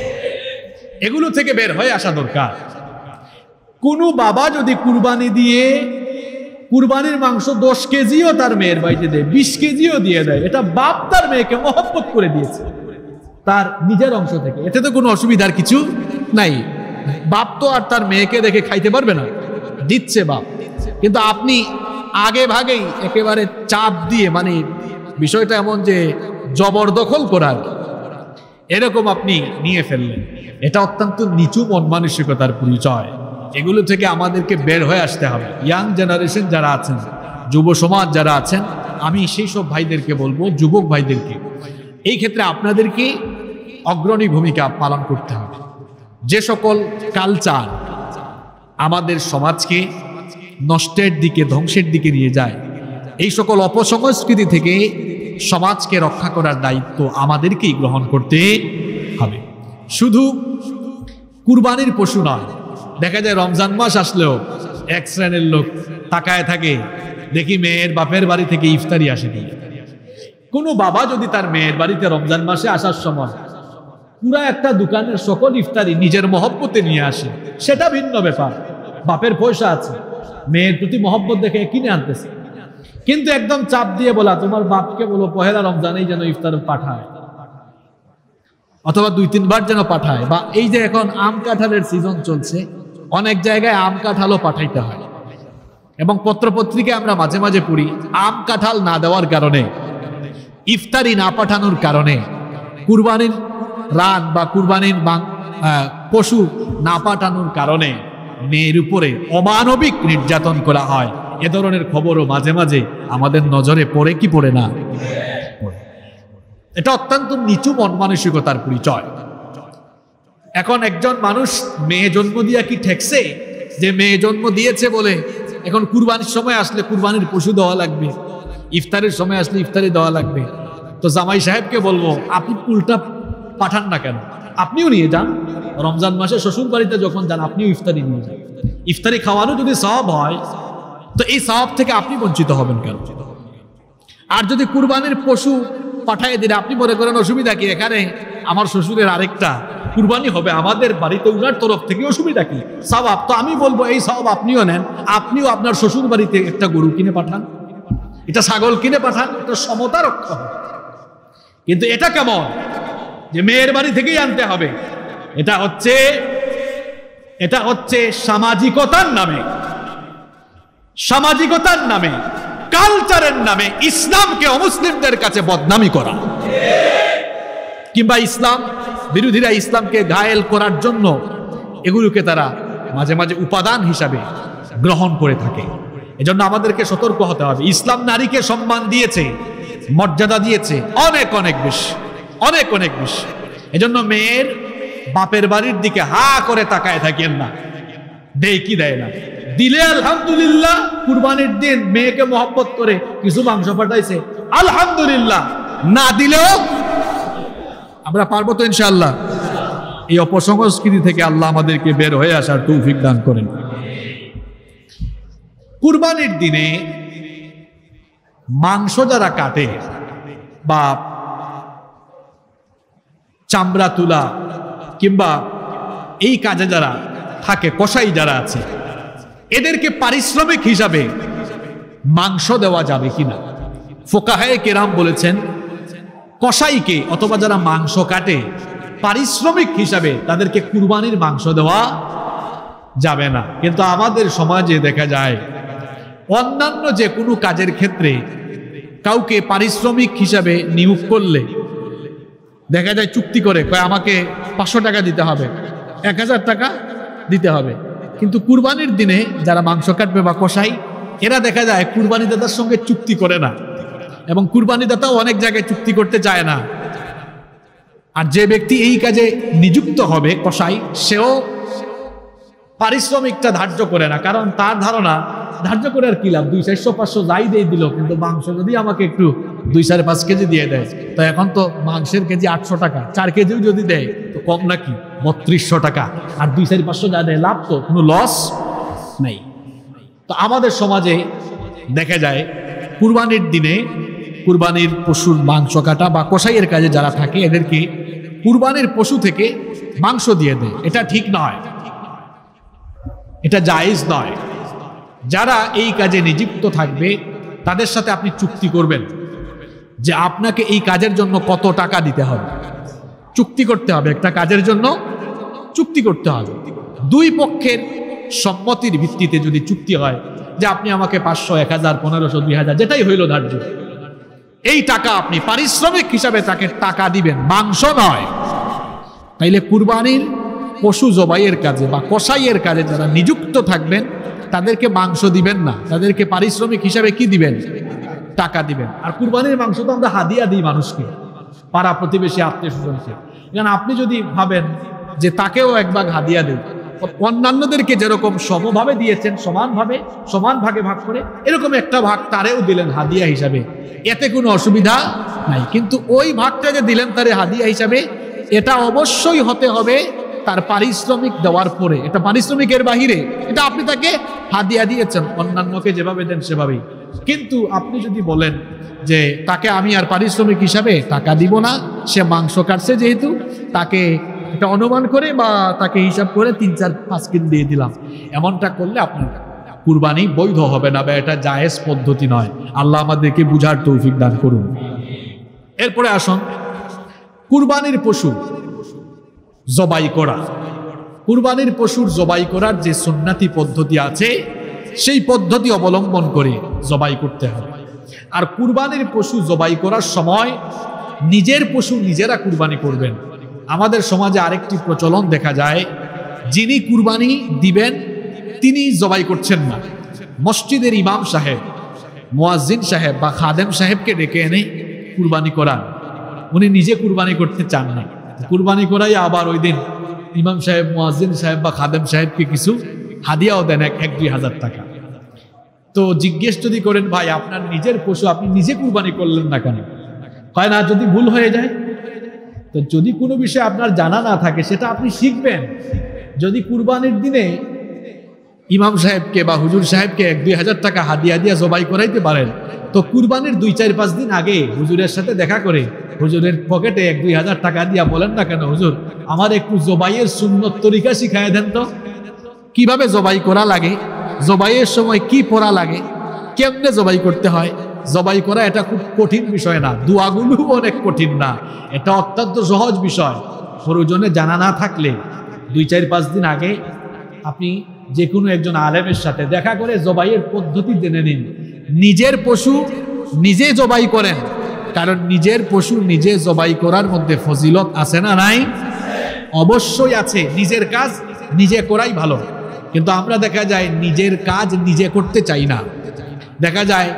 এগুলো থেকে বের হয়ে আসা দরকার। কোনো বাবা যদি কুরবানি দিয়ে কুরবানির মাংস 10 কেজিও তার মেয়ের বাড়িতে দেয়, 20 কেজিও দিয়ে দেয়, এটা বাপ তার মেয়েকে মহব্বত করে দিয়েছে তার নিজের অংশ থেকে, এতে তো কোনো অসুবিধার কিছু নাই। বাপ তো আর তার মেয়েকে দেখে খাইতে পারবে না, দিচ্ছে বাপ। কিন্তু আপনি আগে ভাগেই একেবারে চাপ দিয়ে, মানে বিষয়টা এমন যে জবরদখল করার এরকম আপনি নিয়ে ফেললেন, এটা অত্যন্ত নিচু মন মানসিকতার পরিচয়। এগুলো থেকে আমাদেরকে বের হয়ে আসতে হবে। ইয়াং জেনারেশন যারা আছেন, যুব সমাজ যারা আছেন, আমি সেই সব ভাইদেরকে বলবো, যুবক ভাইদেরকে, এই ক্ষেত্রে আপনাদেরকে অগ্রণী ভূমিকা পালন করতে হবে। যে সকল কালচার আমাদের সমাজকে নষ্টের দিকে, ধ্বংসের দিকে নিয়ে যায়, এই সকল অপসংস্কৃতি থেকে সমাজকে রক্ষা করার দায়িত্ব আমাদেরকেই গ্রহণ করতে হবে। শুধু কুরবানির পশু নয়, দেখা যায় রমজান মাস আসলেও এক শ্রেণীর লোক তাকায় থাকে, দেখি মেয়ের বাপের বাড়ি থেকে ইফতারি আসে কি। কোনো বাবা যদি তার মেয়ের বাড়িতে রমজান মাসে আসার সময় পুরা একটা দোকানের সকল ইফতারি নিজের মহব্বতে নিয়ে আসে, সেটা ভিন্ন ব্যাপার। বাপের পয়সা আছে, মেয়ের প্রতি মহব্বত দেখে কিনে আনতেছে। কিন্তু একদম চাপ দিয়ে বলা, তোমার বাপকে বলো পহেলা রমজানেই যেন ইফতার পাঠায়, অথবা 2-3 বার যেন পাঠায়। বা এই যে এখন আম কাঁঠালের সিজন চলছে, অনেক জায়গায় আম কাঁঠালও পাঠাইতে হয়, এবং পত্রপত্রিকায় আমরা মাঝে মাঝে পড়ি আম কাঁঠাল না দেওয়ার কারণে, ইফতারি না পাঠানোর কারণে, কুরবানির রান বা কুরবানির পশু না পাঠানোর কারণে মেয়ের উপরে অমানবিক নির্যাতন করা হয়। এ ধরনের খবরও মাঝে মাঝে আমাদের নজরে পড়ে কি পড়ে না? এটা অত্যন্ত নিচু মন মানসিকতার পরিচয়। এখন একজন মানুষ মেয়ে জন্ম দিয়া কি ঠেকছে যে মেয়ে জন্ম দিয়েছে বলে এখন কুরবানির সময় আসলে কুরবানির পশু দেওয়া লাগবে, ইফতারের সময় আসলে ইফতারি দেওয়া লাগবে? তো জামাই সাহেবকে বলবো, আপনি উল্টা পাঠান না কেন, আপনিও নিয়ে যান। রমজান মাসে শ্বশুর বাড়িতে যখন যান আপনিও ইফতারি নিয়ে যান। ইফতারি খাওয়ানো যদি সওয়াব হয় তো এই সওয়াব থেকে আপনি বঞ্চিত হবেন কেন? আর যদি কুরবানির পশু পাঠাই দিলে আপনি মনে করেন অসুবিধা কি, এখানে আমার শ্বশুরের আরেকটা কুরবানি হবে আমাদের বাড়িতে, উনার তরফ থেকে অসুবিধা কি? সওয়াব তো আমি বলবো এই সওয়াব আপনিও নেন, আপনিও আপনার শ্বশুর বাড়িতে একটা গরু কিনে পাঠান, এটা ছাগল কিনে পাঠান, এটা সমতা রক্ষা হবে। কিন্তু এটা কেমন যে মেয়ের বাড়ি থেকেই আনতে হবে? এটা হচ্ছে সামাজিকতার নামে, সামাজিকতার নামে, কালচারের নামে ইসলামকে অমুসলিমদের কাছে বদনামি করা, কিংবা ইসলাম বিরোধীরা ইসলামকে ঘায়েল করার জন্য এগুলোকে তারা মাঝে মাঝে উপাদান হিসাবে গ্রহণ করে থাকে। এজন্য আমাদেরকে সতর্ক হতে হবে। ইসলাম নারীকে সম্মান দিয়েছে, মর্যাদা দিয়েছে অনেক অনেক বেশি, অনেক অনেক বেশি। এজন্য মেয়ের বাপের বাড়ির দিকে হা করে তাকায় থাকেন না, দেয় কি দেয় না। দিলে আলহামদুলিল্লাহ, কুরবানির দিন মেয়েকে মহব্বত করে কিছু মাংস পাঠাইছে আলহামদুলিল্লাহ, না দিলেও আমরা পারবো তো ইনশাআল্লাহ। এই অপসংস্কৃতি থেকে আল্লাহ আমাদেরকে বের হয়ে আসার তৌফিক দান করেন। কুরবানির দিনে মাংস যারা কাটে বা চামড়া তুলা কিংবা এই কাজে যারা থাকে, কসাই যারা আছে, এদেরকে পারিশ্রমিক হিসাবে মাংস দেওয়া যাবে কিনা? ফুকাহায়ে কেরাম বলেছেন কসাইকে অথবা যারা মাংস কাটে পারিশ্রমিক হিসাবে তাদেরকে কুরবানির মাংস দেওয়া যাবে না। কিন্তু আমাদের সমাজে দেখা যায় অন্যান্য যে কোনো কাজের ক্ষেত্রে কাউকে পারিশ্রমিক হিসাবে নিয়োগ করলে দেখা যায় চুক্তি করে, কয় আমাকে 500 টাকা দিতে হবে, 1000 টাকা দিতে হবে। কিন্তু কুরবানির দিনে যারা মাংস কাটবে বা কসাই, এরা দেখা যায় কুরবানি দাতার সঙ্গে চুক্তি করে না, এবং কুরবানি দাতাও অনেক জায়গায় চুক্তি করতে চায় না। আর যে ব্যক্তি এই কাজে নিযুক্ত হবে কসাই, সেও পারিশ্রমিকটা ধার্য করে না, কারণ তার ধারণা ধার্য করে আর কি লাভ, 200, 400, 500 যাই দিয়ে দিল, কিন্তু মাংস যদি আমাকে একটু 2-5 কেজি দিয়ে দেয়, তো এখন তো মাংসের কেজি 800 টাকা, 4 কেজিও যদি দেয় তো কম নাকি, 3200 টাকা, আর 200-500 যা দেয় লাভ, তো কোনো লস নেই। তো আমাদের সমাজে দেখা যায় কুরবানির দিনে কুরবানির পশুর মাংস কাটা বা কসাইয়ের কাজে যারা থাকে এদেরকে কুরবানির পশু থেকে মাংস দিয়ে দেয়। এটা ঠিক নয়, এটা জায়েজ নয়। যারা এই কাজে নিযুক্ত থাকবে তাদের সাথে আপনি চুক্তি করবেন যে আপনাকে এই কাজের জন্য কত টাকা দিতে হবে, চুক্তি করতে হবে। একটা কাজের জন্য চুক্তি করতে হবে, দুই পক্ষের সম্মতির ভিত্তিতে যদি চুক্তি হয় যে আপনি আমাকে 500, 1000, 1500, 2000 যেটাই হইল ধার্য, এই টাকা আপনি পারিশ্রমিক হিসাবে তাকে টাকা দিবেন, মাংস নয়। তাইলে কুরবানির পশু জবাইয়ের কাজে বা কসাইয়ের কাজে যারা নিযুক্ত থাকবেন তাদেরকে মাংস দিবেন না, তাদেরকে পারিশ্রমিক হিসাবে কি দিবেন? টাকা দিবেন। আর কুরবানির মাংস তো আমরা হাদিয়া দিই মানুষকে, পাড়া প্রতিবেশী, আত্মীয় স্বজনকে। কারণ আপনি যদি ভাবেন যে তাকেও এক ভাগ হাদিয়া দেন, অন্যান্যদেরকে যেরকম সমভাবে দিয়েছেন, সমান ভাগে ভাগ করে, এরকম একটা ভাগ তারেও দিলেন হাদিয়া হিসাবে, এতে কোনো অসুবিধা নাই। কিন্তু ওই ভাগটা যে দিলেন তারে হাদিয়া হিসাবে, এটা অবশ্যই হতে হবে তার পারিশ্রমিক দেওয়ার পরে। এটা পারিশ্রমিকের বাহিরে, এটা আপনি তাকে হাদিয়া দিয়েছেন, অন্যান্যকে যেভাবে দেন সেভাবেই। কিন্তু আপনি যদি বলেন যে তাকে আমি আর পারিশ্রমিক হিসাবে টাকা দিব না, সে মাংস কাটছে যেহেতু, তাকে এটা অনুমান করে বা তাকে হিসাব করে 3-4-5 কেজি দিয়ে দিলাম, এমনটা করলে আপনার কুরবানি বৈধ হবে না, বা এটা জায়েজ পদ্ধতি নয়। আল্লাহ আমাদেরকে বুঝার তৌফিক দান করুন। এরপরে আসুন কুরবানির পশু জবাই করা। কুরবানির পশুর জবাই করার যে সুন্নাতি পদ্ধতি আছে, সেই পদ্ধতি অবলম্বন করে জবাই করতে হবে। আর কুরবানির পশু জবাই করার সময় নিজের পশু নিজেরা কুরবানি করবেন। আমাদের সমাজে আরেকটি প্রচলন দেখা যায়, যিনি কুরবানি দিবেন তিনি জবাই করছেন না, মসজিদের ইমাম সাহেব, মুয়াজ্জিন সাহেব বা খাদেম সাহেবকে ডেকে এনে কুরবানি করান। উনি নিজে কুরবানি করতে চান না, কুরবানি করাই আবার ওই দিন ইমাম সাহেব, মুয়াজ্জিন সাহেব বা খাদেম সাহেবকে কিছু হাদিয়াও দেন, 1-2 হাজার টাকা। তো জিজ্ঞেস যদি করেন, ভাই আপনার নিজের পশু আপনি নিজে কুরবানি করলেন না কেন? হয় না, যদি ভুল হয়ে যায়, তো যদি কোনো বিষয় আপনার জানা না থাকে সেটা আপনি শিখবেন। যদি কুরবানির দিনে ইমাম সাহেবকে বা হুজুর সাহেবকে 1-2 হাজার টাকা হাদিয়া দিয়া জবাই করাইতে পারেন, তো কুরবানির 2-4-5 দিন আগে হুজুরের সাথে দেখা করে হুজুরের পকেটে 1-2 হাজার টাকা দিয়া বলেন না কেন, হুজুর আমার একটু জবাইয়ের সুন্নত তরিকা শিখায় দেন তো, কিভাবে জবাই করা লাগে, জবাইয়ের সময় কি পড়া লাগে, কেমনে জবাই করতে হয়। জবাই করা এটা খুব কঠিন বিষয় না, দোয়াগুলো অনেক কঠিন না, এটা অত্যন্ত সহজ বিষয়। প্রয়োজনে জানা না থাকলে 2-4-5 দিন আগে আপনি যে কোনো একজন আলেমের সাথে দেখা করে জবাইয়ের পদ্ধতি জেনে নিন। নিজের পশু নিজে জবাই করেন, কারণ নিজের পশু নিজে জবাই করার মধ্যে ফজিলত আছে না নাই? অবশ্যই আছে। নিজের কাজ নিজে করাই ভালো, কিন্তু আমরা দেখা যায় নিজের কাজ নিজে করতে চাই না। দেখা যায়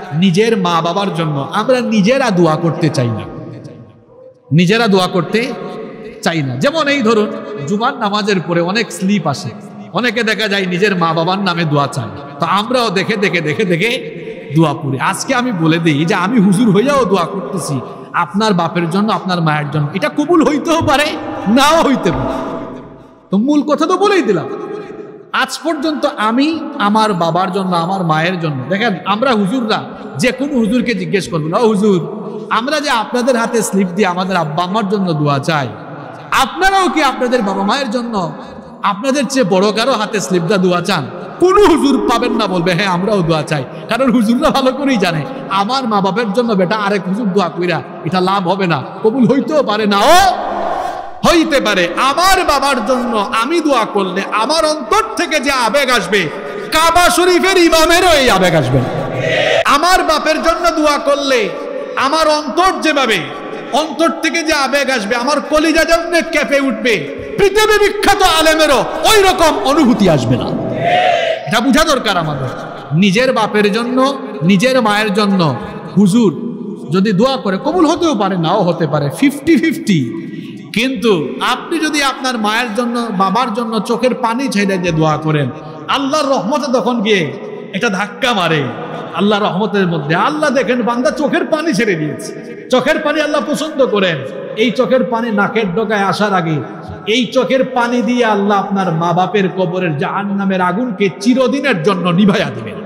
নিজের মা বাবার জন্য আমরা নিজেরা দোয়া করতে চাই না, নিজেরা দোয়া করতে চাই না। যেমন এই ধরুন জুমার নামাজের পরে অনেক স্লিপ আসে, অনেকে দেখা যায় নিজের মা বাবার নামে দোয়া চায়, তো আমরাও দেখে দেখে দেখে দেখে দোয়া করি। আজকে আমি বলে দিই যে আমি হুজুর হইয়াও দোয়া করতেছি আপনার বাপের জন্য, আপনার মায়ের জন্য। এটা কবুল হইতেও পারে, নাও হইতে পারে। তো মূল কথা তো বলেই দিলাম। আজ পর্যন্ত আমি আমার বাবার জন্য, আমার মায়ের জন্য, দেখেন আমরা হুজুররা যে কোনো হুজুরকে জিজ্ঞেস করবো না, হুজুর আমরা যে আপনাদের হাতে স্লিপ দিয়ে আমাদের আব্বা আম্মার জন্য দোয়া চাই, আপনারাও কি আপনাদের বাবা মায়ের জন্য আপনাদের চেয়ে বড় কারো হাতে স্লিপ দিয়ে দোয়া চান? কোন হুজুর পাবেন না বলবে হ্যাঁ আমরাও দোয়া চাই। কারণ হুজুররা ভালো করেই জানে আমার মা বাপের জন্য বেটা আরেক হুজুর দোয়া কইরা এটা লাভ হবে না, কবুল হইতেও পারে, নাও হইতে পারে। আমার বাবার জন্য আমি দোয়া করলে আমার অন্তর থেকে যে আবেগ আসবে, কাবা শরীফের ইমামেরও এই আবেগ আসবে। আমার বাপের জন্য দোয়া করলে আমার অন্তর যেভাবে, অন্তর থেকে যে আবেগ আসবে, আমার কলিজা যেমন কেঁপে উঠবে, পৃথিবী বিখ্যাত আলেমেরও ওই রকম অনুভূতি আসবে না। এটা বোঝা দরকার আমাদের। নিজের বাপের জন্য, নিজের মায়ের জন্য হুজুর যদি দোয়া করে কবুল হতেও পারে, নাও হতে পারে, 50-50। কিন্তু আপনি যদি আপনার মায়ের জন্য, বাবার জন্য চোখের পানি ছেড়ে দিয়ে দোয়া করেন, আল্লাহর রহমতে তখন গিয়ে একটা ধাক্কা মারে। আল্লাহ রহমতের মধ্যে আল্লাহ দেখেন বান্দা চোখের পানি ছেড়ে দিয়েছে, চোখের পানি আল্লাহ পছন্দ করেন। এই চোখের পানি নাকের ডগায় আসার আগে এই চোখের পানি দিয়ে আল্লাহ আপনার মা বাপের কবরের জাহান্নামের আগুনকে চিরদিনের জন্য নিভাইয়া দিবেন।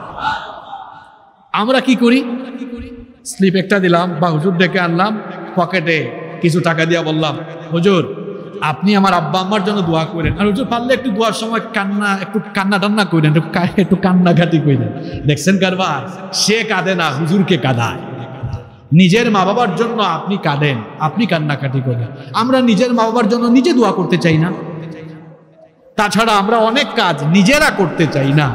আমরা কি করি? স্লিপ একটা দিলাম বা হুজুর ডেকে আনলাম, পকেটে কিছু টাকা দিয়া বললাম হুজুর আপনি আমার আব্বা আম্মার জন্য দোয়া করেন, আর হুজুর পারলে একটু দোয়ার সময় একটু কান্না টান্না করেন, একটু কান্নাঘাটি করেন। দেখছেন কারবার, সে কাঁদে না, হুজুরকে কাঁদায়। নিজের মা বাবার জন্য আপনি কাঁদেন, আপনি কান্নাকাটি করেন। আমরা নিজের মা বাবার জন্য নিজে দোয়া করতে চাই না। তাছাড়া আমরা অনেক কাজ নিজেরা করতে চাই না।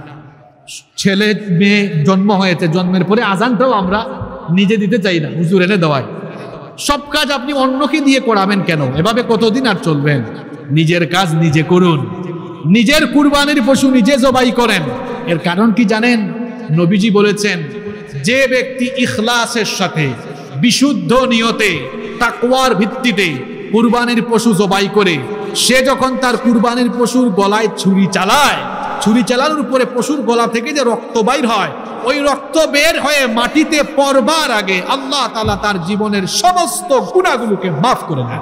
ছেলে মেয়ে জন্ম হয়েছে, জন্মের পরে আজানটাও আমরা নিজে দিতে চাই না, হুজুর এনে দেওয়ায়। সব কাজ আপনি অন্যকে দিয়ে করাবেন কেন? এভাবে কতদিন আর চলবেন? নিজের কাজ নিজে করুন। নিজের কুরবানির পশু নিজে জবাই করেন। এর কারণ কি জানেন? নবীজি বলেছেন, যে ব্যক্তি ইখলাসের সাথে, বিশুদ্ধ নিয়তে, তাকওয়ার ভিত্তিতে কুরবানির পশু জবাই করে, সে যখন তার কুরবানির পশুর গলায় ছুরি চালায়, ছুরি চালানোর উপরে পশুর গলা থেকে যে রক্ত বাইর হয়, ওই রক্ত বের হয়ে মাটিতে পড়বার আগে আল্লাহ তাআলা তার জীবনের সমস্ত গুনাহগুলোকে মাফ করে দেন।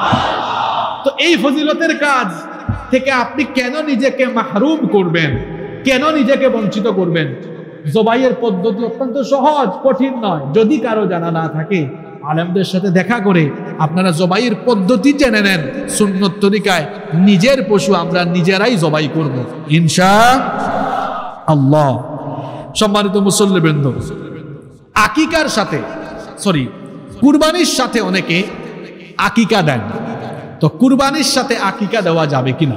তো এই ফজিলতের কাজ থেকে আপনি কেন নিজেকে মাহরুম করবেন? কেন নিজেকে বঞ্চিত করবেন? জবাইয়ের পদ্ধতি অত্যন্ত সহজ, কঠিন নয়। যদি কারো জানা না থাকে, আলেমদের সাথে দেখা করে আপনারা জবাইয়ের পদ্ধতি জেনে নেন। সুন্নত তরিকায় নিজের পশু আমরা নিজেরাই জবাই করব ইনশাআল্লাহ। সম্মানিত মুসল্লিবৃন্দ, আকিকার সাথে, কুরবানির সাথে অনেকে আকিকা দেন। তো কুরবানির সাথে আকিকা দেওয়া যাবে কিনা,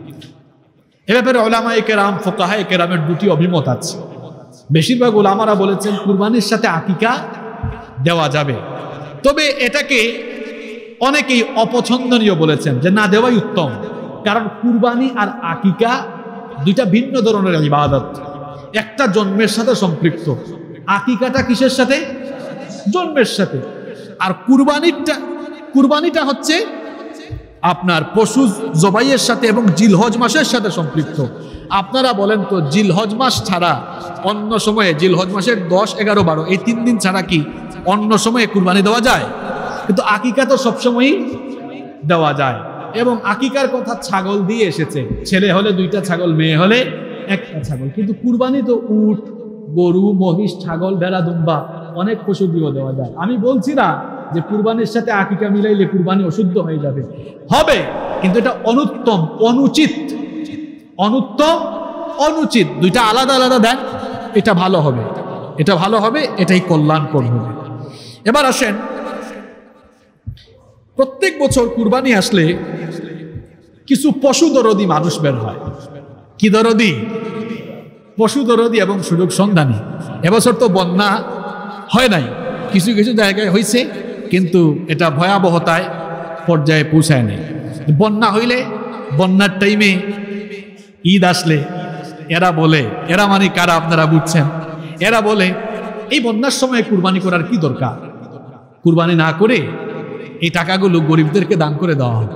এ ব্যাপারে উলামায়ে কেরাম, ফুকাহায়ে কেরামের দুটি অভিমত আছে। বেশিরভাগ উলামারা বলেছেন কুরবানির সাথে আকিকা দেওয়া যাবে, তবে এটাকে অনেকেই অপছন্দনীয় বলেছেন, যে না দেওয়াই উত্তম। কারণ কুরবানি আর আকিকা দুইটা ভিন্ন ধরনের ইবাদত। একটা জন্মের সাথে সম্পৃক্ত, আকিকাটা কিসের সাথে? জন্মের সাথে। আর কুরবানিটা হচ্ছে আপনার পশু জবাইয়ের সাথে এবং জিলহজ মাসের সাথে সম্পৃক্ত। আপনারা বলেন তো, জিলহজ মাস ছাড়া অন্য সময়ে, জিলহজ মাসের 10, 11, 12 এই 3 দিন ছাড়া কি অন্য সময়ে কুরবানি দেওয়া যায়? কিন্তু আকিকা তো সবসময়ই দেওয়া যায়। এবং আকিকার কথা ছাগল দিয়ে এসেছে, ছেলে হলে 2টা ছাগল, মেয়ে হলে 1টা ছাগল। কিন্তু কুরবানি তো উট, গরু, মহিষ, ছাগল, ভেড়া, দুম্বা অনেক পশু দিয়েও দেওয়া যায়। আমি বলছি না যে কুরবানির সাথে আকিকা মিলাইলে কুরবানি অশুদ্ধ হয়ে যাবে, হবে, কিন্তু এটা অনুত্তম, অনুচিত, অনুচিত। দুইটা আলাদা আলাদা দেন, এটা ভালো হবে, এটা ভালো হবে, এটাই কল্যাণকর হবে। এবার আসেন, প্রত্যেক বছর কুরবানি আসলে কিছু পশু দরদি মানুষ বের হয়। কি দরদি? পশু দরদি এবং সুযোগ সন্ধানী। এবছর তো বন্যা হয় নাই, কিছু কিছু জায়গায় হয়েছে, কিন্তু এটা ভয়াবহতায় পর্যায়ে পৌঁছায় নাই। বন্যা হইলে, বন্যার টাইমে, ঈদ আসলে এরা বলে, এরা মানে কারা আপনারা বুঝছেন, এরা বলে এই বন্যার সময় কুরবানি করার কি দরকার, কুরবানি না করে এই টাকাগুলো গরিবদেরকে দান করে দেওয়া হবে।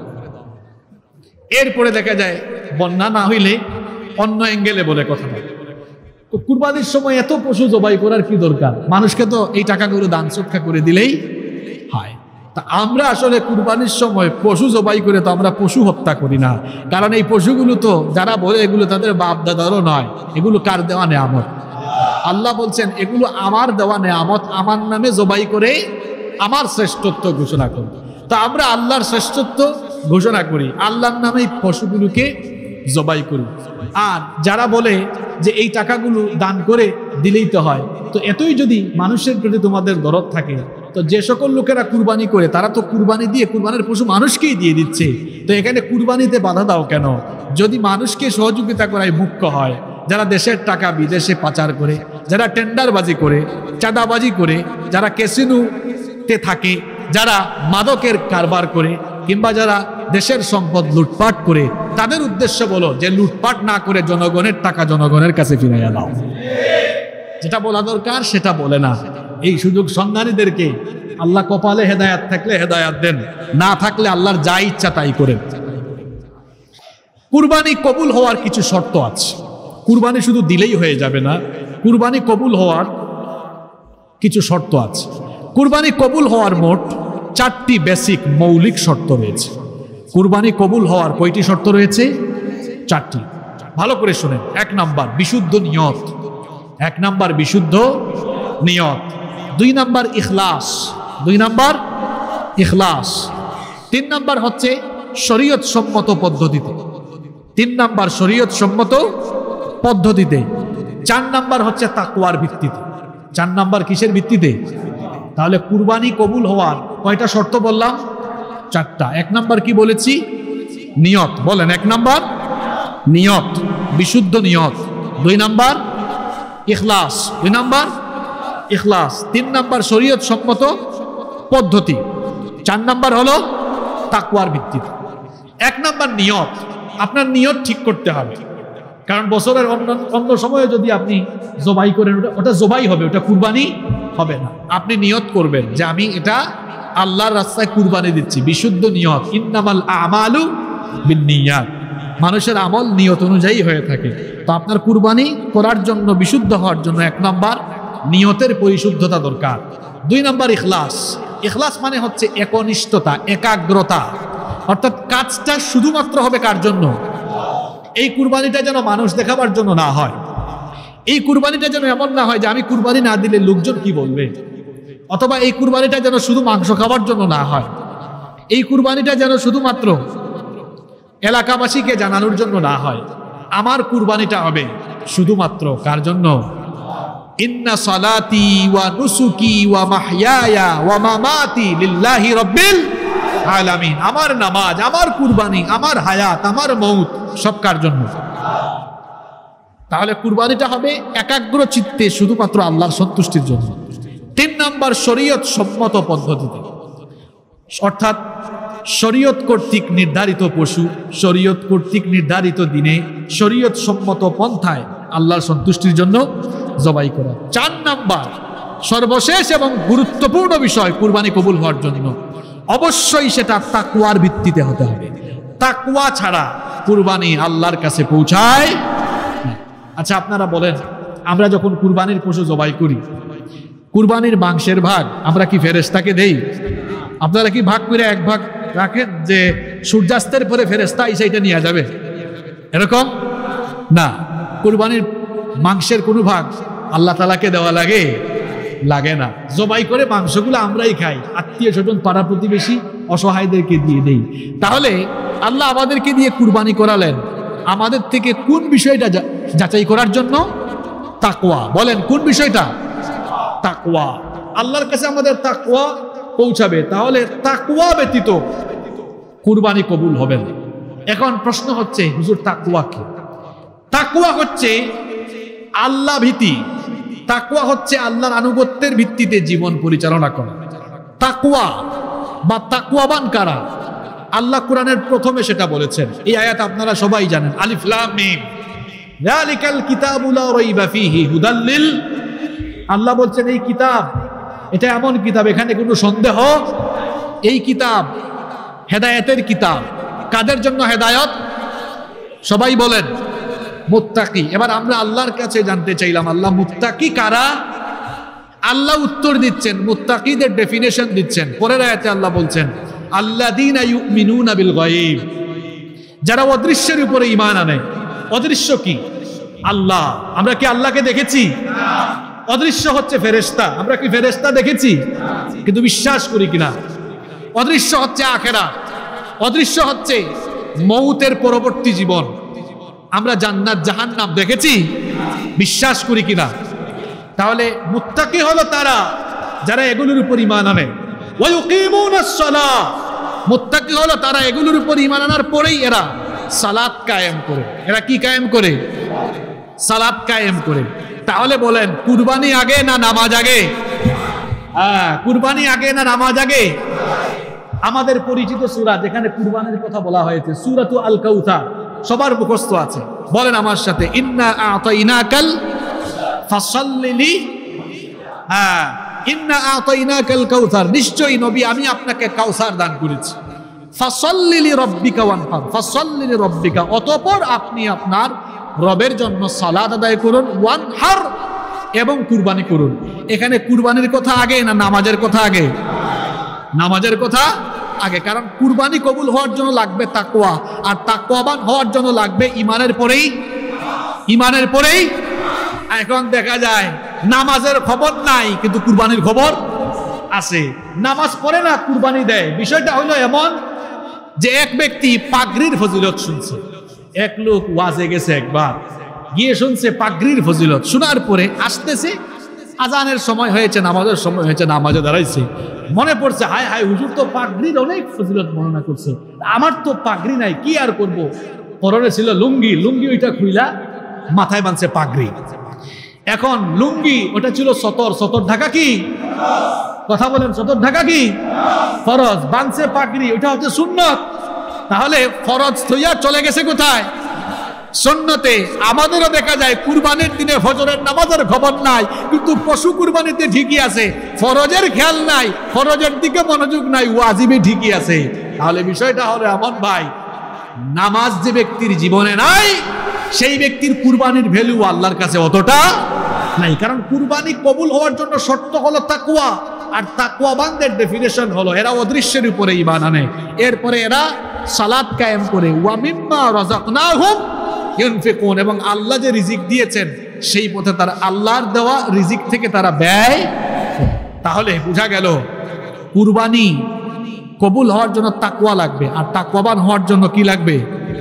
এরপরে দেখা যায় বন্যা না হইলে অন্য অ্যাঙ্গেলে বলে কথাটা, কুরবানির সময় এত পশু জবাই করার কি দরকার, মানুষকে তো এই টাকাগুলো দান সৎকা করে দিলেই হয়। তা আমরা আসলে কুরবানির সময় পশু জবাই করে তো আমরা পশু হত্যা করি না, কারণ এই পশুগুলো তো যারা বলে এগুলো তাদের বাপ দাদারও নয়, এগুলো কার দেওয়া নেয়ামত। আল্লাহ বলছেন এগুলো আমার দেওয়া নেয়ামত, আমার নামে জবাই করে আমার শ্রেষ্ঠত্ব ঘোষণা করি। তা আমরা আল্লাহর শ্রেষ্ঠত্ব ঘোষণা করি, আল্লাহর নামে পশুগুলোকে জবাই করি। আর যারা বলে যে এই টাকাগুলো দান করে দিলেই তো হয়, তো এতই যদি মানুষের প্রতি তোমাদের দরদ থাকে, তো যে সকল লোকেরা কুরবানি করে তারা তো কুরবানি দিয়ে কুরবানির পশু মানুষকেই দিয়ে দিচ্ছে, তো এখানে কুরবানিতে বাধা দাও কেন? যদি মানুষকে সহযোগিতা করায় মুখ্য হয়, যারা দেশের টাকা বিদেশে পাচার করে, যারা টেন্ডারবাজি করে, চাঁদাবাজি করে, যারা ক্যাসিনোতে থাকে, যারা মাদকের কারবার করে, কিংবা যারা দেশের সম্পদ লুটপাট করে, তাদের উদ্দেশ্য বলো যে লুটপাট না করে জনগণের টাকা জনগণের কাছে ফিরাইয়া দাও। যেটা বলা দরকার সেটা বলে না। এই সুযোগ সন্ধানীদেরকে আল্লাহ কপালে হেদায়াত থাকলে হেদায়াত দেন, না থাকলে আল্লাহর যা ইচ্ছা তাই করেন। কুরবানি কবুল হওয়ার কিছু শর্ত আছে। কুরবানি শুধু দিলেই হয়ে যাবে না, কুরবানি কবুল হওয়ার কিছু শর্ত আছে। কুরবানি কবুল হওয়ার মোট 4টি বেসিক মৌলিক শর্ত রয়েছে। কুরবানি কবুল হওয়ার কয়টি শর্ত রয়েছে? 4টি। ভালো করে শুনেন। 1 নাম্বার বিশুদ্ধ নিয়ত, 1 নাম্বার বিশুদ্ধ নিয়ত। 2 নাম্বার ইখলাস, 2 নাম্বার ইখলাস। 3 নাম্বার হচ্ছে শরীয়ত সম্মত পদ্ধতিতে, 3 নাম্বার শরীয়ত সম্মত পদ্ধতিতে। 4 নাম্বার হচ্ছে তাকওয়ার ভিত্তিতে। 4 নাম্বার কিসের ভিত্তিতে? তাহলে কুরবানি কবুল হওয়ার কয়টা শর্ত বললাম? 4টা। 1 নাম্বার কি বলেছি? নিয়ত। বলেন 1 নাম্বার নিয়ত, বিশুদ্ধ নিয়ত। 2 নাম্বার ইখলাস, 2 নাম্বার ইখলাস। 3 নাম্বার শরীয়ত সম্মত পদ্ধতি। 4 নাম্বার হলো তাকওয়ার ভিত্তিতে। 1 নাম্বার নিয়ত। আপনার নিয়ত ঠিক করতে হবে, কারণ বছরের অন্য সময়ে যদি আপনি জবাই করেন ওটা জবাই হবে, ওটা কুরবানি হবে না। আপনি নিয়ত করবেন যে আমি এটা আল্লাহর রাস্তায় কুরবানি দিচ্ছি, বিশুদ্ধ নিয়ত। ইন্নামাল আমালু বিন্নিয়াত, মানুষের আমল নিয়ত অনুযায়ী হয়ে থাকে। তো আপনার কুরবানি করার জন্য, বিশুদ্ধ হওয়ার জন্য 1 নাম্বার নিয়তের পরিশুদ্ধতা দরকার। 2 নাম্বার ইখলাস। ইখলাস মানে হচ্ছে একনিষ্ঠতা, একাগ্রতা, অর্থাৎ কাজটা শুধুমাত্র হবে কার জন্য? এই কুরবানিটা যেন মানুষ দেখাবার জন্য না হয়। এই কুরবানিটা যেন এমন না হয় যে আমি কুরবানি না দিলে লোকজন কি বলবে, অথবা এই কুরবানিটা যেন শুধু মাংস খাবার জন্য না হয়। এই কুরবানিটা যেন শুধুমাত্র এলাকাবাসীকে জানানোর জন্য না হয়। আমার কুরবানিটা হবে শুধুমাত্র কার জন্য? ইন্না সালাতি ওয়া নুসুকি ওয়া মাহইয়ায়া ওয়া মামাতি লিল্লাহি রাব্বিল আলামিন। আমার নামাজ, আমার কুরবানি, আমার হায়াত, আমার মৌত সব কার জন্য? তাহলে কুরবানিটা হবে একাগ্র চিত্তে শুধুমাত্র আল্লাহর সন্তুষ্টির জন্য। 3 নাম্বার শরীয়ত সম্মত পদ্ধতিতে, অর্থাৎ শরীয়ত কর্তৃক নির্ধারিত পশু, শরীয়ত কর্তৃক নির্ধারিত দিনে, শরীয়ত সম্মত পন্থায় আল্লাহর সন্তুষ্টির জন্য জবাই করা। 4 নাম্বার সর্বশেষ এবং গুরুত্বপূর্ণ বিষয় কুরবানি কবুল হওয়ার জন্য অবশ্যই সেটা তাকওয়ার ভিত্তিতে হতে হবে। তাকওয়া ছাড়া কুরবানি আল্লাহর কাছে পৌঁছায় না। আচ্ছা আপনারা বলেন, আমরা যখন কুরবানির পশু জবাই করি, কুরবানির মাংসের ভাগ আমরা কি ফেরেশতাকে দেই? আপনারা কি ভাগ করে 1 ভাগ রাখেন যে সূর্যাস্তের পরে ফেরেশতা এসে এটা নিয়ে যাবে? এরকম না। কুরবানির মাংসের কোনো ভাগ আল্লাহ তাআলাকে দেওয়া লাগে না। জবাই করে মাংসগুলো আমরাই খাই, আত্মীয় স্বজন, পাড়া প্রতিবেশী, অসহায়দেরকে দিয়ে দেই। তাহলে আল্লাহ আমাদেরকে দিয়ে কুরবানি করালেন আমাদের থেকে কোন বিষয়টা যাচাই করার জন্য? তাকওয়া। বলেন কোন বিষয়টা? তাকওয়া। আল্লাহর কাছে আমাদের তাকওয়া পৌঁছাবে, তাহলে তাকওয়া ব্যতীত কুরবানি কবুল হবে না। এখন প্রশ্ন হচ্ছে, হুজুর তাকওয়া কি? তাকওয়া হচ্ছে আল্লাহ ভীতি, তাকওয়া হচ্ছে আল্লাহর আনুগত্যের ভিত্তিতে জীবন পরিচালনা করা। তাকওয়া বা তাকওয়াবান কারা? আল্লাহ কোরআনের প্রথমে সেটা বলেছেন। এই আয়াত আপনারা সবাই জানেন, আলিফ লাম মিম, যালিকাল কিতাবু লা রাইবা ফীহি হুদাল লিল আল্লাহ বলছেন এই কিতাব, এটা এমন কিতাব এখানে কোনো সন্দেহ, এই কিতাব হেদায়েতের কিতাব। কাদের জন্য হেদায়েত? সবাই বলেন মুত্তাকি। এবার আমরা আল্লাহর কাছে জানতে চাইলাম, আল্লাহ মুত্তাকি কারা? আল্লাহ উত্তর দিচ্ছেন, মুত্তাকিদের ডেফিনেশন দিচ্ছেন। পরের আয়াতে আল্লাহ বলছেন আল্লাযীনা ইউমিনুনা বিল গায়ব, যারা অদৃশ্যের উপরে ঈমান আনে। অদৃশ্য কি? আল্লাহ। আমরা কি আল্লাহকে দেখেছি? অদৃশ্য হচ্ছে ফেরেশতা। আমরা কি ফেরেশতা দেখেছি? কিন্তু বিশ্বাস করি কিনা? অদৃশ্য হচ্ছে আখিরাত, অদৃশ্য হচ্ছে মৌতের পরবর্তী জীবন। আমরা জান্নাত জাহান্নাম দেখেছি? বিশ্বাস করি কিনা? তাহলে মুত্তাকি হলো তারা যারা এগুলোর উপর ঈমান আনে। ওয়া ইউকিমুনাস সালাহ, মুত্তাকি হলো তারা এগুলোর উপর ঈমান আনার পরেই এরা সালাত কায়েম করে। এরা কি কায়েম করে? সালাত কায়েম করে। তাহলে বলেন কুরবানি আগে না নামাজ আগে? কুরবানি আগে না নামাজ আগে? আমাদের পরিচিত সূরা যেখানে কুরবানির কথা বলা হয়েছে, সূরাতু আল কাউসার, সবার মুখস্থ আছে। বলেন আমার সাথে, ইন্না আ'তাইনাকাল ফাসাল্লি, ইন্না আ'তাইনাকাল কাউসার, নিশ্চয়ই নবী আমি আপনাকে কাউসার দান করেছি। ফাসাল্লি লিরাব্বিকা ওয়ানহার, ফাসাল্লি লিরাব্বিকা, অতঃপর আপনি আপনার রবের জন্য সালাত আদায় করুন, ওয়ানহার, এবং কুরবানি করুন। এখানে কুরবানির কথা আগে না নামাজের কথা আগে? নামাজের কথা আগে। কারণ কুরবানি কবুল হওয়ার জন্য লাগবে তাকওয়া, আর তাকওয়াবান হওয়ার জন্য লাগবে ঈমানের পরেই, ঈমানের পরেই। এখন দেখা যায় নামাজের খবর নাই কিন্তু কুরবানির খবর আছে। নামাজ পড়ে না, কুরবানি দেয়। বিষয়টা হলো এমন যে এক ব্যক্তি পাগড়ির ফজিলত শুনছে। এক লোক ওয়াজে গেছে, একবার গিয়ে শুনছে পাগড়ির ফজিলত। শোনার পরে আসতেছে, আজানের সময় হয়েছে, নামাজের সময় হয়েছে, নামাজে দাঁড়াইছে। মনে পড়ছে, হায় হায়, হুজুর তো পাগড়ির অনেক ফজিলত বর্ণনা করছে, আমার তো পাগড়ি নাই, কি আর করব। পরনে ছিল লুঙ্গি, লুঙ্গি ওইটা খুইলা মাথায় বাঁধছে পাগড়ি। এখন লুঙ্গি ওটা ছিল সতর, সতর ঢাকা কি? কথা বলেন, সতর ঢাকা কি? ফরজ। বাঁধছে পাগড়ি, ওইটা হচ্ছে সুন্নত। তাহলে ফরজ থইয়া চলে গেছে কোথায়? সুন্নতে। আমাদেরও দেখা যায় কুরবানির দিনে ফজরের নামাজের খবর নাই, কিন্তু পশু কুরবানিতে ঠিকই আছে। ফরজের খেয়াল নাই, ফরজের দিকে মনোযোগ নাই, ওয়াজিবে ঠিকই আছে। তাহলে বিষয়টা হলো এমন ভাই, নামাজ যে ব্যক্তির জীবনে নাই, সেই ব্যক্তির কুরবানির ভ্যালু আল্লাহর কাছে অতটা নাই। কারণ কুরবানি কবুল হওয়ার জন্য শর্ত হলো তাকওয়া, আর তাকওয়াবানদের ডেফিনেশন হলো এরা অদৃশ্যের উপরে ঈমান আনে, এরপরে এরা সালাত কায়েম করে, ওয়া মিম্মা রাযাকনাহুম ইউনফিকুন, এবং আল্লাহ যে রিজিক দিয়েছেন সেই পথে তারা আল্লাহর দেওয়া রিজিক থেকে তারা ব্যয়। তাহলে বোঝা গেল কুরবানি কবুল হওয়ার জন্য তাকওয়া লাগবে, আর তাকওয়াবান হওয়ার জন্য কি লাগবে?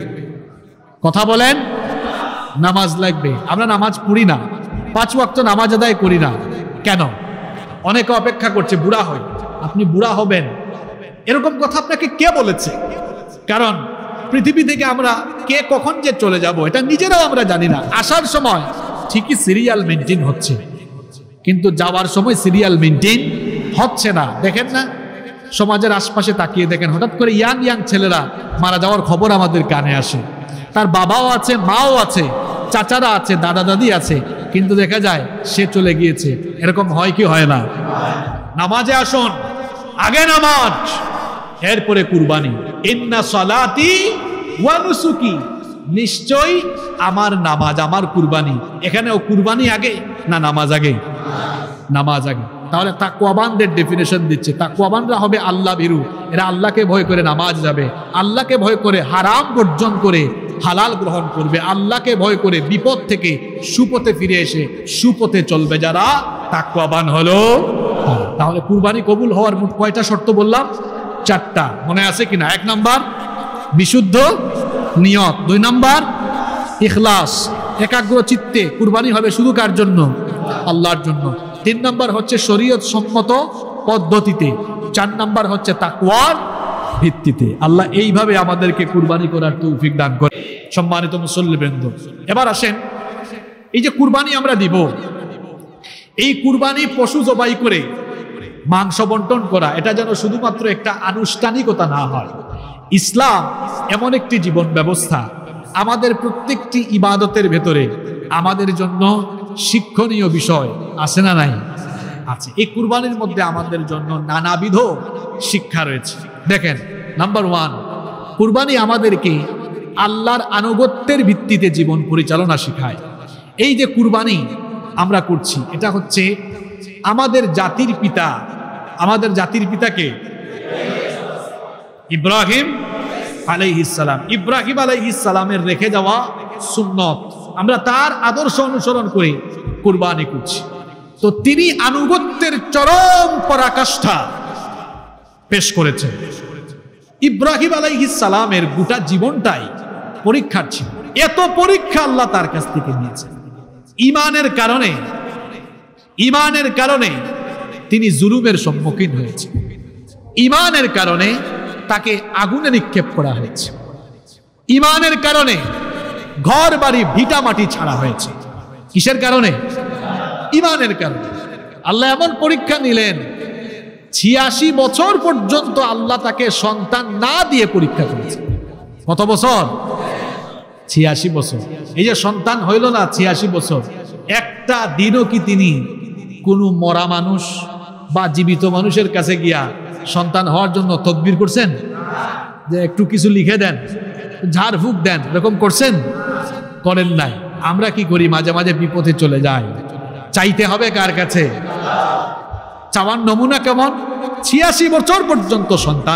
কথা বলেন, নামাজ লাগবে। আমরা নামাজ পড়ি না, 5 ওয়াক্ত নামাজ আদায় করি না। কেন? অনেকে অপেক্ষা করছে বুড়া হয়, আপনি বুড়া হবেন, এরকম কথা আপনাকে কে বলেছে? কারণ পৃথিবী থেকে আমরা কে কখন যে চলে যাব এটা নিজেরাও আমরা জানি না। আসার সময় ঠিকই সিরিয়াল মেনটেন হচ্ছে, কিন্তু যাওয়ার সময় সিরিয়াল মেনটেন হচ্ছে না। দেখেন না, সমাজের আশপাশে তাকিয়ে দেখেন, হঠাৎ করে ইয়াং ইয়াং ছেলেরা মারা যাওয়ার খবর আমাদের কানে আসে। তার বাবাও আছে, মাও আছে, চাচারা আছে, দাদা দাদি আছে, কিন্তু দেখা যায় সে চলে গিয়েছে। এরকম হয় কি হয় না? নামাজে আসুন, আগে নামাজ, এরপরে কুরবানি। ইন্না সালাতি ওয়া নুসুকি, নিশ্চয়ই আমার নামাজ, আমার কুরবানি। এখানেও কুরবানি আগে না নামাজ আগে? নামাজ আগে। তাহলে তাকওয়াবানদের ডেফিনেশন দিচ্ছে, তাকওয়াবানরা হবে আল্লাহ ভীরু। এরা আল্লাহকে ভয় করে নামাজ যাবে, আল্লাহকে ভয় করে হারাম বর্জন করে হালাল গ্রহণ করবে, আল্লাহকে ভয় করে বিপদ থেকে সুপথে ফিরে এসে সুপথে চলবে যারা তাকওয়াবান হলো। তাহলে কুরবানি কবুল হওয়ার মোট কয়টা শর্ত বললাম? 4টা। মনে আছে কিনা? 1 নাম্বার বিশুদ্ধ নিয়ত, 2 নাম্বার ইখলাস, একাগ্র চিত্তে কুরবানি হবে শুধু কার জন্য? আল্লাহর জন্য। 3 নাম্বার হচ্ছে শরীয়ত সম্মত পদ্ধতিতে, 4 নাম্বার হচ্ছে তাকওয়ার ভিত্তিতে। আল্লাহ এইভাবে আমাদেরকে কুরবানি করার তৌফিক দান করে। সম্মানিত মুসল্লিবৃন্দ, এবার আসেন, এই যে কুরবানি আমরা দিব, এই কুরবানি পশু জবাই করে মাংস বন্টন করা, এটা যেন শুধুমাত্র একটা আনুষ্ঠানিকতা না হয়। ইসলাম এমন একটি জীবন ব্যবস্থা, আমাদের প্রত্যেকটি ইবাদতের ভেতরে আমাদের জন্য শিক্ষণীয় বিষয় আছে না নাই? আছে। এই কুরবানির মধ্যে আমাদের জন্য নানাবিধ শিক্ষা রয়েছে। দেখেন, নাম্বার 1, কুরবানি আমাদেরকে আল্লাহর আনুগত্যের ভিত্তিতে জীবন পরিচালনা শেখায়। এই যে কুরবানি আমরা করছি, এটা হচ্ছে আমাদের জাতির পিতা। আমাদের জাতির পিতাকে ইব্রাহিম আলাইহিস সালাম। ইব্রাহিম আলাইহিস সালামের রেখে যাওয়া সুন্নত, আমরা তার আদর্শ অনুসরণ করে কুরবানি করছি। তো তিনি আনুগত্যের চরম পরাকাষ্ঠা পেশ করেছেন। ইব্রাহিম আলাইহিস সালামের গোটা জীবনটাই পরীক্ষার ছিল। এত পরীক্ষা আল্লাহ তার কাছ থেকে নিয়েছেন। ইমানের কারণে তিনি জুলুমের সম্মুখীন হয়েছে। ইমানের কারণে তাকে আগুনে নিক্ষেপ করা হয়েছে। ইমানের কারণে ঘর বাড়ি ভিটা মাটি ছাড়া হয়েছে। কিসের কারণে? ইমানের কারণে। আল্লাহ এমন পরীক্ষা নিলেন, 86 বছর পর্যন্ত আল্লাহ তাকে সন্তান না দিয়ে পরীক্ষা করেছে। কত বছর? 86 বছর। এই যে সন্তান হইল না 86 বছর, একটা দিনও কি তিনি কোনো মরা মানুষ বা জীবিত মানুষের কাছে গিয়া সন্তান হওয়ার জন্য তদবির করছেন? যে একটু কিছু লিখে দেন, ঝাড়ফুঁক দেন, এরকম করছেন? করেন নাই। আমরা কি করি? মাঝে মাঝে বিপদে চলে যাই। চাইতে হবে কার কাছে? চাওয়ার নমুনা কেমন? 86 বছর পর্যন্ত সন্তান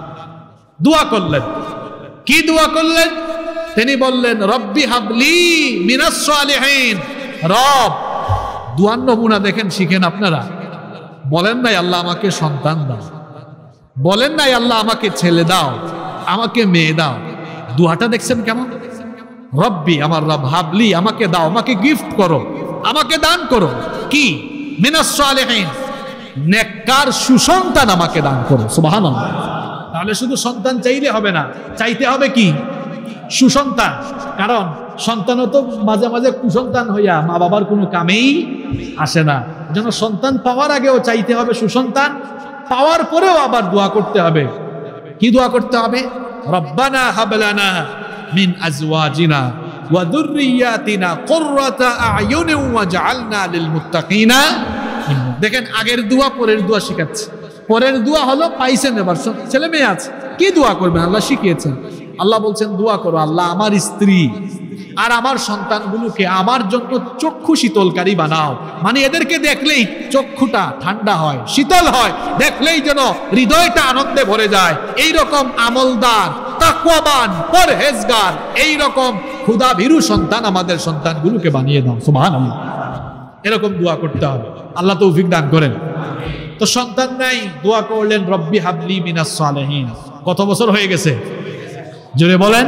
দোয়া করলেন। কি দোয়া করলেন? তিনি বললেন, রব্বি হাবলি মিনাস সালিহিন। রব, দোয়ার নমুনা দেখেন, শিখেন আপনারা। বলেন নাই আল্লাহ আমাকে সন্তান দাও, বলেন নাই আল্লাহ আমাকে ছেলে দাও, আমাকে মেয়ে দাও। দোয়াটা দেখছেন কেমন? রব্বি, আমার রব, হাবলি, আমাকে দাও, আমাকে গিফট করো, আমাকে দান করো। কি? মিনাস সালিহিন, নেককার সুসন্তান আমাকে দান করো। সুবহানাল্লাহ। তাহলে শুধু সন্তান চাইলে হবে না, চাইতে হবে কি? সুসন্তান। কারণ সন্তানও তো মাঝে মাঝে কুসন্তান হইয়া মা বাবার কোনো কামেই আসে না। যেন সন্তান পাওয়ার আগেও চাইতে হবে সুসন্তান, পাওয়ার পরেও আবার দোয়া করতে হবে। কি দোয়া করতে হবে? রব্বানা হাবলানা মিন আজওয়াজিনা ওয়া যুররিয়াতিনা কুররাতা আ'য়ুনিন ওয়াজআলনা লিল মুত্তাকিনা। দেখেন, আগের দোয়া পরের দোয়া শিখাচ্ছে। পরের দোয়া হলো পাইছেন, এবার ছেলে মেয়ে আছে, কি দোয়া করবেন আল্লাহ শিখিয়েছেন। আল্লাহ বলছেন দোয়া করো, আল্লাহ আমার স্ত্রী আর আমার সন্তানগুলোকে আমার জন্য চক্ষু শীতলকারী বানাও। মানে এদেরকে দেখলেই চক্ষুটা ঠান্ডা হয়, শীতল হয়, দেখলেই যেন হৃদয়টা আনন্দে ভরে যায়। এই রকম আমলদার, তাকওয়াবান, পরহেজগার, এই রকম ক্ষুধাভীরু সন্তান আমাদের সন্তানগুলোকে বানিয়ে দাও। সুবহানাল্লাহ। এরকম দোয়া করতে হবে। আল্লাহ তৌফিক দান করেন। তো সন্তান নাই, দোয়া করলেন রব্বি হাবলি মিনাস সালিহিন। কত বছর হয়ে গেছে? জোরে বলেন।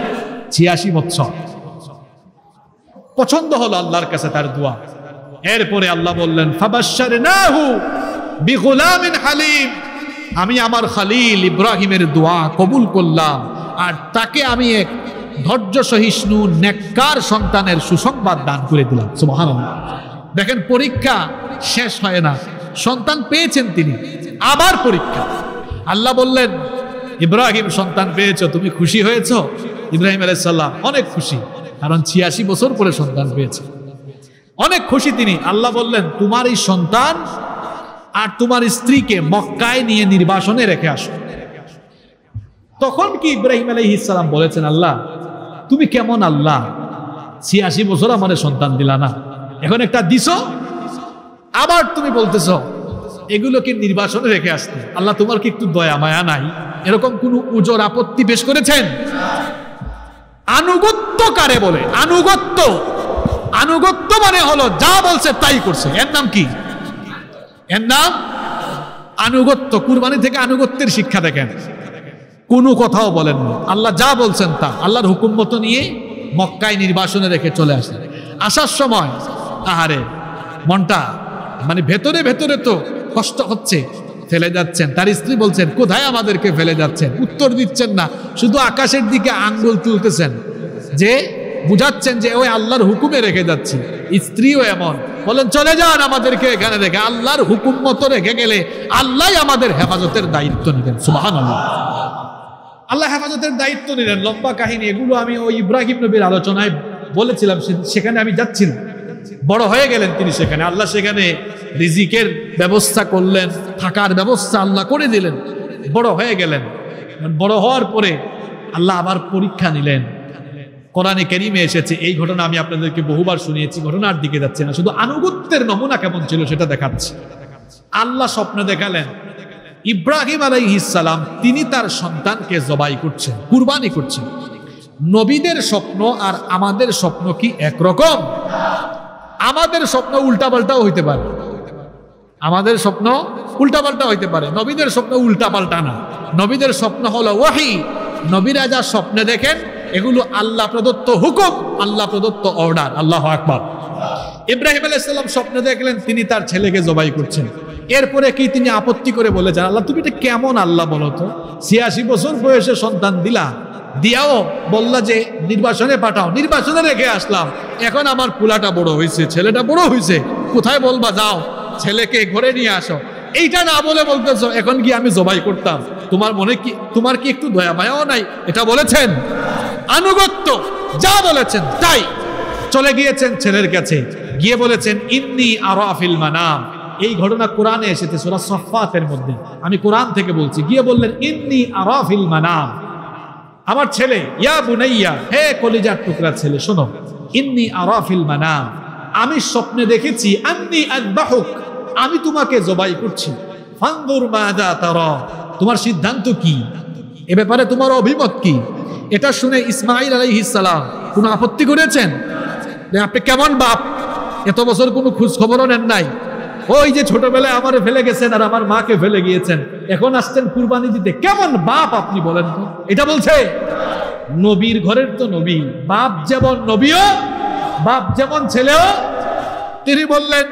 86 বছর। পছন্দ হলো আল্লাহর কাছে তার দোয়া। এরপরে আল্লাহ বললেন ফাবাশশারনাহু বিগুলামিন হালিম। আমি আমার খলিল ইব্রাহিমের দোয়া কবুল করলাম, আর তাকে আমি এক ধৈর্য সহিষ্ণু নেককার সন্তানের সুসংবাদ দান করে দিলাম। সুবহানাল্লাহ। দেখেন, পরীক্ষা শেষ হয় না। সন্তান পেয়েছেন তিনি, আবার পরীক্ষা। আল্লাহ বললেন, ইব্রাহিম সন্তান পেয়েছো, তুমি খুশি হয়েছো? ইব্রাহিম আলাইহিস সালাম অনেক খুশি, কারণ 86 বছর পরে সন্তান পেয়েছে। অনেক খুশি তিনি। আল্লাহ বললেন, তোমার এই সন্তান আর তোমার স্ত্রীকে মক্কায় নিয়ে নির্বাসনে রেখে আসো। তখন কি ইব্রাহিম আলাইহিস সালাম বলেছেন, আল্লাহ তুমি কেমন আল্লাহ, 86 বছর আমার সন্তান দিলা না, এখন একটা দিছো, আবার তুমি বলতেছো এগুলোকে নির্বাসনে রেখে আসতে। আল্লাহ তোমার কি একটু দয়া মায়া নাই? এরকম কোন উজর আপত্তি পেশ করেছেন? আনুগত্য কারে বলে? আনুগত্য, আনুগত্য মানে হলো যা বলছে তাই করছে। এর নাম কি? এর নাম আনুগত্য। কুরবানি থেকে আনুগত্যের শিক্ষা দেখেন। কোনো কথাও বলেন না, আল্লাহ যা বলছেন তা। আল্লাহর হুকুম মতো নিয়ে মক্কায় নির্বাসনে রেখে চলে আসেন। আসার সময় আহারে মনটা মানে ভেতরে ভেতরে তো কষ্ট হচ্ছে, ফেলে যাচ্ছেন। তার স্ত্রী বলছেন, কোথায় আমাদেরকে ফেলে যাচ্ছেন? উত্তর দিচ্ছেন না, শুধু আকাশের দিকে আঙ্গুল তুলতেছেন, যে বুঝাচ্ছেন যে ওই আল্লাহর হুকুমে রেখে যাচ্ছি। স্ত্রীও এমন, বলেন চলে যান আমাদেরকে এখানে রেখে। আল্লাহর হুকুম মতো রেখে গেলে আল্লাহ আমাদের হেফাজতের দায়িত্ব নিলেন। সুবহানাল্লাহ। আল্লাহ হেফাজতের দায়িত্ব নিলেন। লম্বা কাহিনী, এগুলো আমি ওই ইব্রাহিম নবীর আলোচনায় বলেছিলাম, সেখানে আমি যাচ্ছি না। বড় হয়ে গেলেন তিনি সেখানে। আল্লাহ সেখানে রিজিকের ব্যবস্থা করলেন, থাকার ব্যবস্থা আল্লাহ করে দিলেন। বড় হয়ে গেলেন। বড় হওয়ার পরে আল্লাহ আবার পরীক্ষা নিলেন। কোরআনে কারীমে এসেছে, এই ঘটনা আমি আপনাদেরকে বহুবার শুনিয়েছি, ঘটনার দিকে যাচ্ছে না, শুধু আনুগত্যের নমুনা কেমন ছিল সেটা দেখাচ্ছি। আল্লাহ স্বপ্নে দেখালেন ইব্রাহিম আলাইহিস সালাম তিনি তার সন্তানকে জবাই করছেন, কুরবানি করছেন। নবীদের স্বপ্ন আর আমাদের স্বপ্ন কি একরকম? আমাদের স্বপ্ন উল্টাপাল্টাও হইতে পারে, আমাদের স্বপ্ন উল্টাপাল্টা হইতে পারে। নবীদের স্বপ্ন উল্টাপাল্টা না, নবীদের স্বপ্ন হলো ওয়াহি। নবীরা যা স্বপ্নে দেখেন এগুলো আল্লাহ প্রদত্ত হুকুম, আল্লাহ প্রদত্ত অর্ডার। আল্লাহু আকবার। ইব্রাহিম আলাইহিস সালাম স্বপ্নে দেখলেন তিনি তার ছেলেকে জবাই করছেন। এরপরে কি তিনি আপত্তি করে বলে যান, আল্লাহ তুমি এটা কেমন আল্লাহ বলো তো, 86 বছর বয়সে সন্তান দিয়াও বললা যে নির্বাসনে পাঠাও, নির্বাসনে রেখে আসলাম, এখন আমার পুলাটা বড় হয়েছে, ছেলেটা বড় হয়েছে, কোথায় বলবা যাও ছেলেকে ঘরে নিয়ে আসো, এইটা না বলে বলতেছো এখন কি আমি জবাই করতাম, তোমার মনে কি, তোমার কি একটু দয়া মায়াও নাই? এটা বলেছেন আনুগত্য, যা বলেছেন তাই। চলে গিয়েছেন ছেলের কাছে, গিয়ে বলেছেন ইন্নী আরা ফিল মানাম। এই ঘটনা কোরআনে এসেছে সূরা সাফফাতের মধ্যে, আমি কোরআন থেকে বলছি। গিয়ে বললেন ইন্নী আরা ফিল মানাম, আমার ছেলে, ইয়া বুনাইয়া, হে কলিজার টুকরা ছেলে শোনো, ইন্নী আরা ফিল মানাম, আমি স্বপ্নে দেখেছি, আন্নী আযবাহুক, আমি তোমাকে জবাই করছি, ফানজুর মাযা তারা, তোমার সিদ্ধান্ত কি, এ ব্যাপারে তোমার অভিমত কি? এটা শুনে ইসমাঈল আলাইহিস সালাম কোনো আপত্তি করেছেন? আপনি কেমন বাপ, এত বছর কোনো খোঁজ খবরও নেন নাই, ওই যে ছোটবেলায় আমারে ফেলে গেছেন আর আমার মাকে ফেলে গিয়েছেন, এখন আসছেন কুরবানি দিতে, কেমন বাপ আপনি বলেন তো? এটা বলছে নবীর ঘরের তো নবী, বাপ যেমন নবীও, বাপ যেমন ছেলেও। তিনি বললেন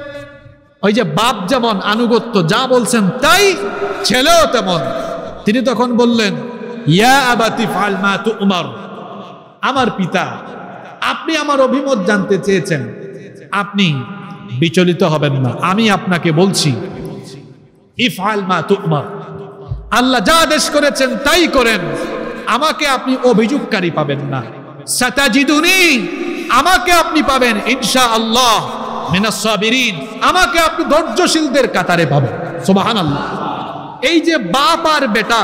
ওই যে বাপ যেমন আনুগত্য, যা বলছেন তাই, ছেলেও তেমন। তিনি তখন বললেন ইয়া আবাতি ফাল মা তুমার, আমার পিতা আপনি আমার অভিমত জানতে চেয়েছেন, আপনি বিচলিত হবেন না, আমি আপনাকে বলছি ইফআল মা তুমার, আল্লাহ যা আদেশ করেছেন তাই করেন, আমাকে আপনি অভিযোগকারী পাবেন না। সাতাজিদুনি, আমাকে আপনি পাবেন ইনশাআল্লাহ মিনাস সাবিরিন, আমাকে আপনি ধৈর্যশীলদের কাতারে পাবেন। সুবহানাল্লাহ। এই যে বাপ আর বেটা,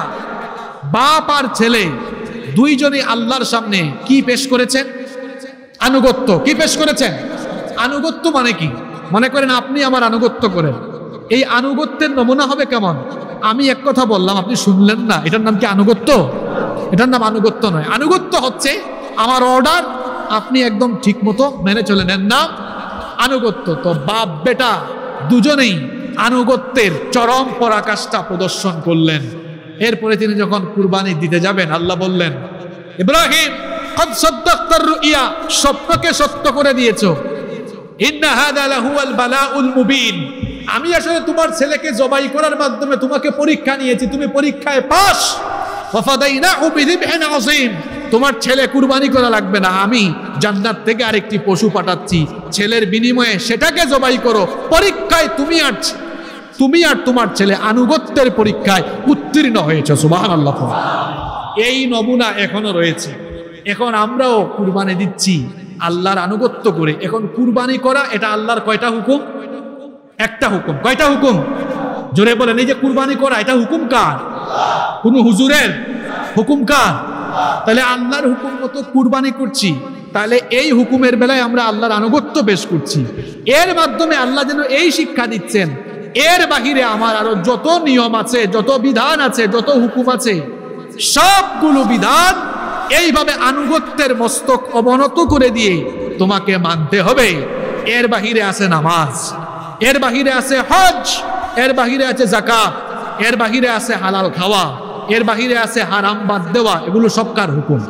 বাপ আর ছেলে, দুইজনই আল্লাহর সামনে কি পেশ করেছেন? আনুগত্য। কি পেশ করেছেন? আনুগত্য মানে কি? মনে করেন আপনি আমার আনুগত্য করেন, এই আনুগত্যের নমুনা হবে কেমন? আমি এক কথা বললাম, আপনি শুনলেন না, এটার নাম কি আনুগত্য? এটার নাম আনুগত্য নয়। আনুগত্য হচ্ছে আমার অর্ডার আপনি একদম ঠিক মতো মেনে চলে নেন, না আনুগত্য। তো বাপ বেটা দুজনেই আনুগত্যের চরম পরাকাষ্ঠা প্রদর্শন করলেন। এরপরে তিনি যখন কুরবানি দিতে যাবেন, আল্লাহ বললেন ইব্রাহিম কদ সাদ্দাক্তার রুইয়া, স্বপ্নকে সত্য করে দিয়েছো, ইন্না হাযা লাহুয়াল বালাউল মুবিন, আমি আসলে তোমার ছেলেকে জবাই করার মাধ্যমে তোমাকে পরীক্ষা নিয়েছি, তুমি পরীক্ষায় পাস। ওয়াফাদাইনাহু বিযিবহিন আযীম, তোমার ছেলে কুরবানি করা লাগবে না, আমি জান্নাত থেকে আরেকটি পশু পাঠাচ্ছি, ছেলের বিনিময়ে সেটাকে জবাই করো। পরীক্ষায় তুমি আর তোমার ছেলে আনুগত্যের পরীক্ষায় উত্তীর্ণ হয়েছে। সুবহানাল্লাহ। এই নমুনা এখনো রয়েছে। এখন আমরাও কুরবানি দিচ্ছি আল্লাহর আনুগত্য করে। এখন কুরবানি করা এটা আল্লাহর কয়টা হুকুম? একটা হুকুম। কয়টা হুকুম? জোরে বলেন। এই যে কুরবানি করা, এটা হুকুম কার? কোন হুজুরের? হুকুম কার? তাহলে আল্লাহর হুকুম মতো কুরবানি করছি, তাহলে এই হুকুমের বেলায় আমরা আল্লাহর আনুগত্য পেশ করছি। এর মাধ্যমে আল্লাহ যেন এই শিক্ষা দিচ্ছেন, এর বাহিরে আমার আরো যত নিয়ম আছে, যত বিধান আছে, যত হুকুম আছে, সবগুলো বিধান এইভাবে আনুগত্যের মস্তক অবনত করে দিয়ে তোমাকে মানতে হবে। এর বাহিরে আছে নামাজ, এর বাহিরে আছে হজ, এর বাহিরে আছে যাকাত, এর বাহিরে আছে হালাল খাওয়া, এর বাহিরে আছে হারাম বাদ দেওয়া, এগুলো সব কার হুকুম?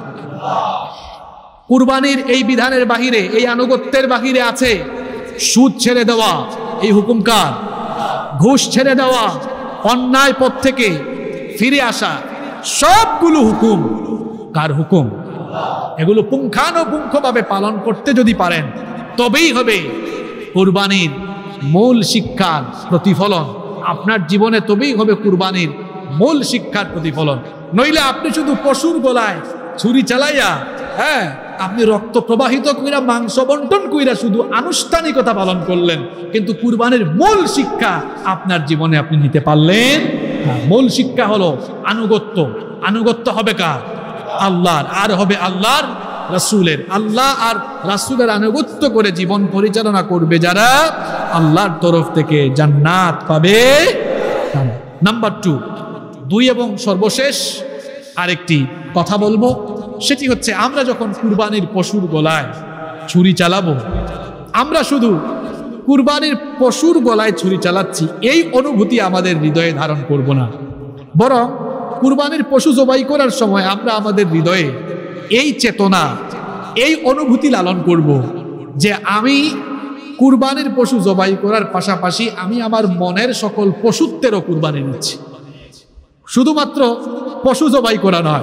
কুরবানির এই বিধানের বাহিরে, এই আনুগত্যের বাহিরে আছে সুদ ছেড়ে দেওয়া, এই হুকুম কার? ঘুষ ছেড়ে দেওয়া, অন্যায় পথ থেকে ফিরে আসা, সবগুলো হুকুম কার হুকুম? এগুলো পুঙ্খানুপুঙ্খভাবে পালন করতে যদি পারেন তবেই হবে কুরবানির মূল শিক্ষার প্রতিফলন আপনার জীবনে, তবেই হবে কুরবানির মূল শিক্ষার প্রতিফলন। নইলে আপনি শুধু পশুর গলায় ছুরি চালাইয়া আপনি রক্ত প্রবাহিত কইরা মাংস বন্টন কইরা শুধু আনুষ্ঠানিকতা পালন করলেন, কিন্তু কুরবানির মূল শিক্ষা আপনার জীবনে আপনি নিতে পারলেন না। মূল শিক্ষা হলো আনুগত্য। আনুগত্য হবে কার? আল্লাহর, আর হবে আল্লাহর রাসূলের। আল্লাহ আর রাসূলের আনুগত্য করে জীবন পরিচালনা করবে যারা, আল্লাহর তরফ থেকে জান্নাত পাবে। নাম্বার 2 এবং সর্বশেষ আরেকটি কথা বলবো, সেটি হচ্ছে আমরা যখন কুরবানির পশুর গলায় ছুরি চালাবো, আমরা শুধু কুরবানির পশুর গলায় ছুরি চালাচ্ছি এই অনুভূতি আমাদের হৃদয়ে ধারণ করব না, বরং কুরবানির পশু জবাই করার সময় আমরা আমাদের হৃদয়ে এই চেতনা, এই অনুভূতি লালন করব যে আমি কুরবানির পশু জবাই করার পাশাপাশি আমি আমার মনের সকল পশুত্বেরও কুরবানি নিচ্ছি। শুধুমাত্র পশু জবাই করা নয়,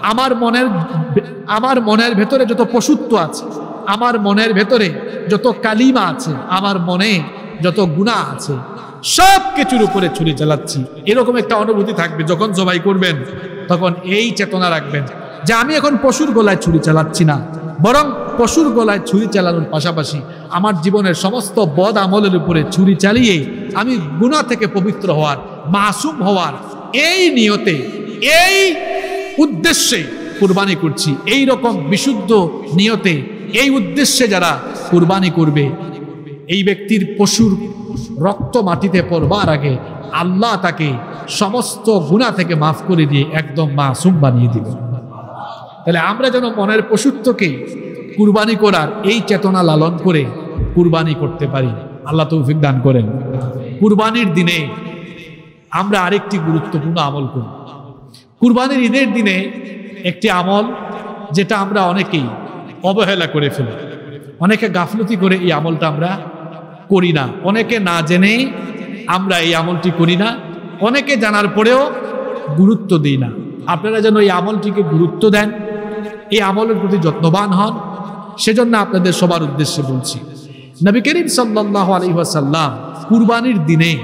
আমার মনের ভেতরে যত পশুত্ব আছে, আমার মনের ভেতরে যত কালিমা আছে, আমার মনে যত গুনাহ আছে, সব কিছুর উপরে ছুরি চালাচ্ছি, এরকম একটা অনুভূতি থাকবে। যখন জবাই করবেন তখন এই চেতনা রাখবেন যে আমি এখন পশুর গলায় ছুরি চালাচ্ছি না, বরং পশুর গলায় ছুরি চালানোর পাশাপাশি আমার জীবনের সমস্ত বদ আমলের উপরে ছুরি চালিয়ে আমি গুনাহ থেকে পবিত্র হওয়ার, মাসুম হওয়ার এই নিয়তে, এই উদ্দেশ্যে কুরবানি করছি। এই রকম বিশুদ্ধ নিয়তে, এই উদ্দেশ্যে যারা কুরবানি করবে, এই ব্যক্তির পশুর রক্ত মাটিতে পড়বার আগে আল্লাহ তাকে সমস্ত গুনাহ থেকে মাফ করে দিয়ে একদম মাসুম বানিয়ে দিবেন। তাহলে আমরা যেন মনের পশুত্বকে কুরবানি করার এই চেতনা লালন করে কুরবানি করতে পারি। আল্লাহ তৌফিক দান করেন। কুরবানির দিনে আমরা আরেকটি গুরুত্বপূর্ণ আমল করি। কুরবানির ঈদের দিনে একটি আমল যেটা আমরা অনেকেই অবহেলা করে ফেলি, অনেকে গাফলতি করে এই আমলটা আমরা করি না, অনেকে না জেনে আমরা এই আমলটি করি না, অনেকে জানার পরেও গুরুত্ব দিই না। আপনারা যেন এই আমলটিকে গুরুত্ব দেন, এই আমলের প্রতি যত্নবান হন, সেজন্য আপনাদের সবার উদ্দেশ্যে বলছি। নবী করিম সাল্লাল্লাহু আলাইহি ওয়াসাল্লাম কুরবানির দিনে,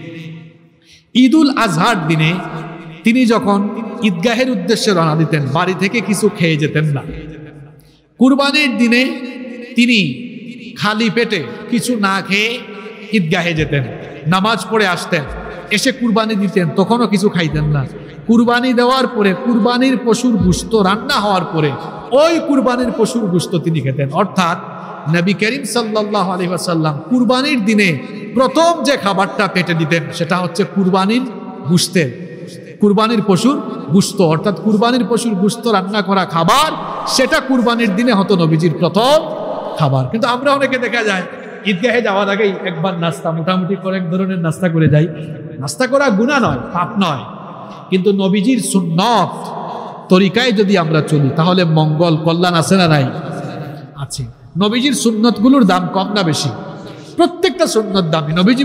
ঈদুল আজহার দিনে তিনি যখন ঈদগাহের উদ্দেশ্যে রওনা দিতেন, বাড়ি থেকে কিছু খেয়ে যেতেন না। কুরবানির দিনে তিনি খালি পেটে কিছু না খেয়ে ঈদগাহে যেতেন, নামাজ পড়ে আসতেন, এসে কুরবানি দিতেন, তখনও কিছু খাইতেন না। কুরবানি দেওয়ার পরে, কুরবানির পশুর গোশত রান্না হওয়ার পরে ওই কুরবানির পশুর গোশত তিনি খেতেন। অর্থাৎ নবী করিম সাল্লাল্লাহু আলাইহি ওয়াসাল্লাম কুরবানির দিনে প্রথম যে খাবারটা পেটে দিতেন সেটা হচ্ছে কুরবানির গোশতের, কুরবানির পশুর গোশত, অর্থাৎ কুরবানির পশুর গোশত রান্না করা খাবার, সেটা কুরবানির দিনে হতো নবীজির প্রথম খাবার। কিন্তু আমরা অনেকে দেখা যায় ঈদগাহে যাওয়ার আগেই একবার নাস্তা, মোটামুটি কয়েক ধরনের নাস্তা করে যাই। নাস্তা করা গুনাহ নয়, পাপ নয়, কিন্তু নবীজির সুন্নত তরিকায় যদি আমরা চলি তাহলে মঙ্গল কল্যাণ আছে না নাই? আছে। নবীজির সুন্নতগুলোর দাম কম না বেশি? প্রত্যেকটা সুন্নত দামি। নবীজি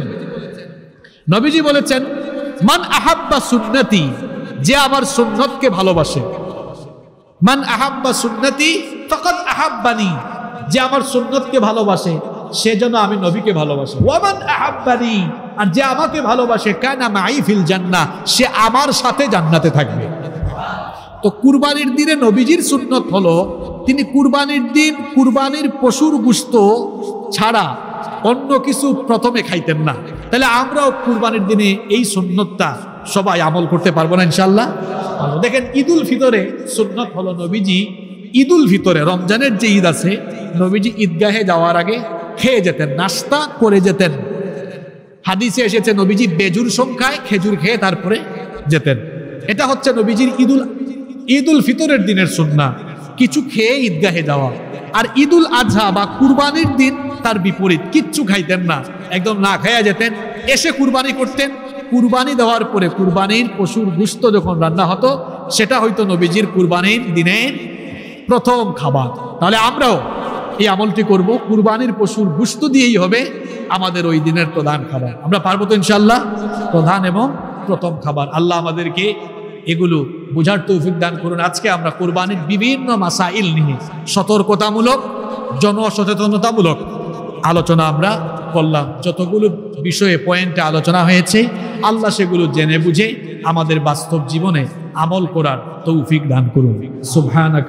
বলেছেন মান আহাব্বা সুন্নতি, যে আমার সুন্নতকে ভালোবাসে, মান আহাব্বা সুন্নতি ফাকাদ আহাব্বানি, যে আমার সুন্নতকে ভালোবাসে সে যেন আমি নবীকে ভালোবাসে। ওয়ামান আহাব্বানি, আর যে আমাকে ভালোবাসে কানা মাই ফিল জান্নাহ, সে আমার সাথে জান্নাতে থাকবে। তো কুরবানির দিনে নবীজির সুন্নত হলো তিনি কুরবানির দিন কুরবানির পশুর গোশত ছাড়া অন্য কিছু প্রথমে খাইতেন না। তাহলে আমরাও কুরবানির দিনে এই সুন্নতটা সবাই আমল করতে পারবো না ইনশাআল্লাহ? দেখেন ঈদুল ফিতরে সুন্নত হলো নবীজি ঈদুল ফিতরে, রমজানের যে ঈদ আছে, নবীজি ঈদগাহে যাওয়ার আগে খেয়ে যেতেন, নাস্তা করে যেতেন। হাদিসে এসেছে নবীজি বেজুর সংখ্যায় খেজুর খেয়ে তারপরে যেতেন। এটা হচ্ছে নবীজির ঈদুল ফিতরের দিনের সুন্নাহ, কিছু খেয়ে ঈদগাহে যাওয়া। আর ঈদুল আজহা বা কুরবানির দিন তার বিপরীত, কিচ্ছু খাইতেন না, একদম না খাইয়া যেতেন, এসে কুরবানি করতেন। কুরবানি দেওয়ার পরে কুরবানির পশুর গোশত যখন রান্না হতো সেটা হয়তো নবীজির কুরবানির দিনের প্রথম খাবার। তাহলে আমরাও এই আমলটি করব, কুরবানির পশুর গোশত দিয়েই হবে আমাদের ওই দিনের প্রধান খাবার। আমরা পারবো তো ইনশাআল্লাহ? প্রধান এবং প্রথম খাবার। আল্লাহ আমাদেরকে এগুলো বোঝার তৌফিক দান করুন। আজকে আমরা কুরবানির বিভিন্ন মাসাইল নিয়ে সতর্কতামূলক, জনসচেতনতামূলক আলোচনা আমরা করলাম। যতগুলো বিষয়ে পয়েন্টে আলোচনা হয়েছে আল্লাহ সেগুলো জেনে বুঝে আমাদের বাস্তব জীবনে আমল করার তৌফিক দান করুন। সুবহানাকা।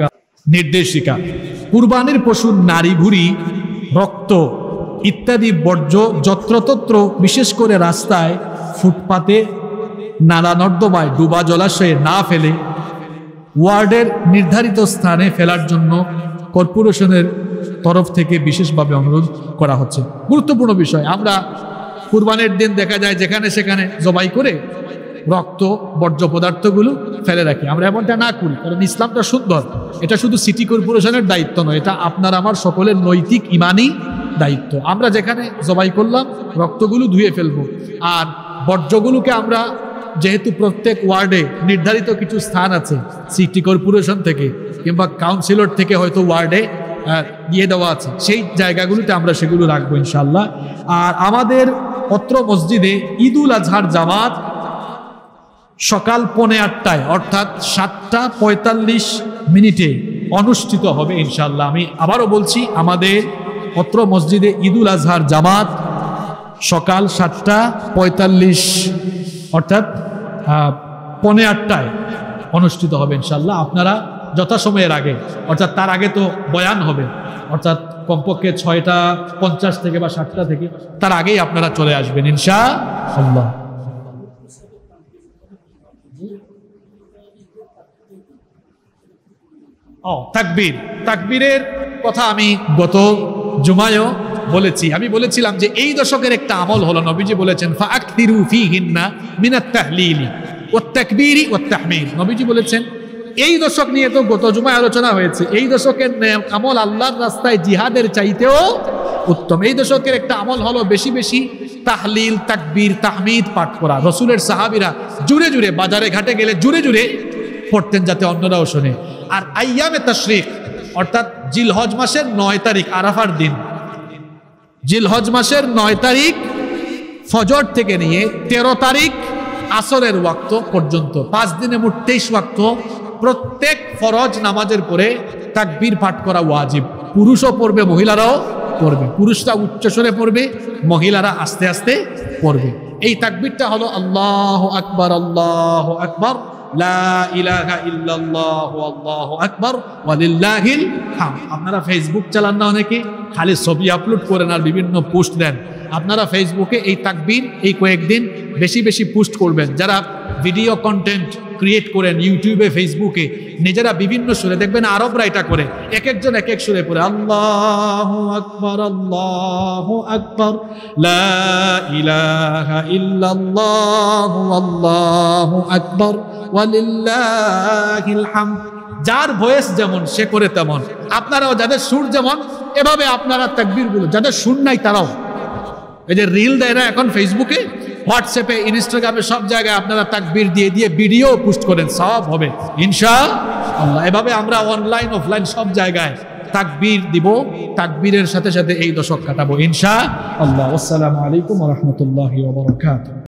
নির্দেশিকা। কুরবানির পশুর নাড়ি ভুঁড়ি, রক্ত ইত্যাদি বর্জ্য যত্রতত্র, বিশেষ করে রাস্তায়, ফুটপাতে, নালা নর্দমায়, ডুবা জলাশয়ে না ফেলে ওয়ার্ডের নির্ধারিত স্থানে ফেলার জন্য কর্পোরেশনের তরফ থেকে বিশেষভাবে অনুরোধ করা হচ্ছে। গুরুত্বপূর্ণ বিষয়। আমরা কুরবানির দিন দেখা যায় যেখানে সেখানে জবাই করে রক্ত বর্জ্য পদার্থগুলো ফেলে রাখি। আমরা এমনটা না করি, কারণ ইসলামটা সুন্দর। এটা শুধু সিটি কর্পোরেশনের দায়িত্ব নয়, এটা আপনার আমার সকলের নৈতিক ইমানি দায়িত্ব। আমরা যেখানে জবাই করলাম রক্তগুলো ধুয়ে ফেলবো, আর বর্জ্যগুলোকে আমরা, যেহেতু প্রত্যেক ওয়ার্ডে নির্ধারিত কিছু স্থান আছে সিটি কর্পোরেশন থেকে কিংবা কাউন্সিলর থেকে হয়তো ওয়ার্ডে দিয়ে দেওয়া আছে, সেই জায়গাগুলোতে আমরা সেগুলো রাখবো ইনশাল্লাহ। আর আমাদের অত্র মসজিদে ঈদুল আজহার জামাত সকাল 8:45 অর্থাৎ 7:45 অনুষ্ঠিত হবে ইনশাল্লাহ। আমি আবারও বলছি, আমাদের অত্র মসজিদে ঈদুল আজহার জামাত সকাল 7:45 অর্থাৎ 8:15 অনুষ্ঠিত হবে ইনশাল্লাহ। আপনারা যথাসময়ের আগে, অর্থাৎ তার আগে তো বয়ান হবে, অর্থাৎ কমপক্ষে 6:50 থেকে বা 7টা থেকে, তার আগেই আপনারা চলে আসবেন ইনশাআল্লাহ। তাকবীর, তাকবীরের কথা আমি গত জুমায়ও বলেছি। আমি বলেছিলাম যে এই দশকের একটা আমল হলো, নবীজি বলেছেন ফাআকতিরু ফীহিন্না মিনাত তাহলিলি ওয়াত তাকবীরি ওয়াত তাহমীদ। নবীজি বলেছেন, এই দশক নিয়ে তো গত জুমায় আলোচনা হয়েছে, এই দশকের আমল আল্লাহর রাস্তায় জিহাদের চাইতেও উত্তম। এই দশকের একটা আমল হলো বেশি বেশি তাহলিল, তাকবীর, তাহমিদ পাঠ করা। রসুলের সাহাবীরা জুড়ে জুড়ে, বাজারে ঘাটে গেলে জুড়ে জুড়ে পড়তেন যাতে অন্যরাও শোনে। আর আইয়ামে তাশরিক অর্থাৎ জিলহজ মাসের 9 তারিখ আরাফার দিন, জিলহজ মাসের 9 তারিখ ফজর থেকে নিয়ে 13 তারিখ আসরের ওয়াক্ত পর্যন্ত 5 দিনে মোট 23 ওয়াক্ত প্রত্যেক ফরজ নামাজের পরে তাকবীর পাঠ করা ওয়াজিব। পুরুষও পড়বে, মহিলারাও পড়বে। পুরুষরা উচ্চস্বরে পড়বে, মহিলারা আস্তে আস্তে পড়বে। এই তাকবীরটা হলো আল্লাহু আকবার, আল্লাহু আকবার, লা ইলাহা ইল্লাল্লাহু আল্লাহু আকবার ওয়া লিল্লাহিল হামদ। আপনারা ফেসবুক চালান না, অনেকে খালি ছবি আপলোড করেন আর বিভিন্ন পোস্ট দেন। আপনারা ফেসবুকে এই তাকবীর এই কয়েকদিন বেশি বেশি পোস্ট করবেন। যারা ভিডিও কন্টেন্ট ক্রিয়েট করেন ইউটিউবে, ফেসবুকে, নিজেরা বিভিন্ন সুরে, দেখবেন আরবরা এটা করে, এক একজন এক এক সুরে পড়ে আল্লাহু আকবার, আল্লাহু আকবার, লা ইলাহা ইল্লাল্লাহু আল্লাহু আকবার ওয়া লিল্লাহিল হামদ। যার ভয়েস যেমন সে করে তেমন। আপনারাও যাদের সুর যেমন, এভাবে আপনারা তাকবীরগুলো, যাদের সুর নাই তারাও, এই যে রিল দেয় না এখন ফেসবুকে, হোয়াটসঅ্যাপে, ইনস্টাগ্রামে, সব জায়গায় আপনারা তাকবীর দিয়ে দিয়ে ভিডিও পোস্ট করেন, সব হবে ইনশাআল্লাহ। এভাবে আমরা অনলাইন অফলাইন সব জায়গায় তাকবীর দিব, তাকবীরের সাথে সাথে এই দশক কাটাবো ইনশাআল্লাহ। আসসালামু আলাইকুম ওয়া রাহমাতুল্লাহি ওয়া বারাকাতুহু।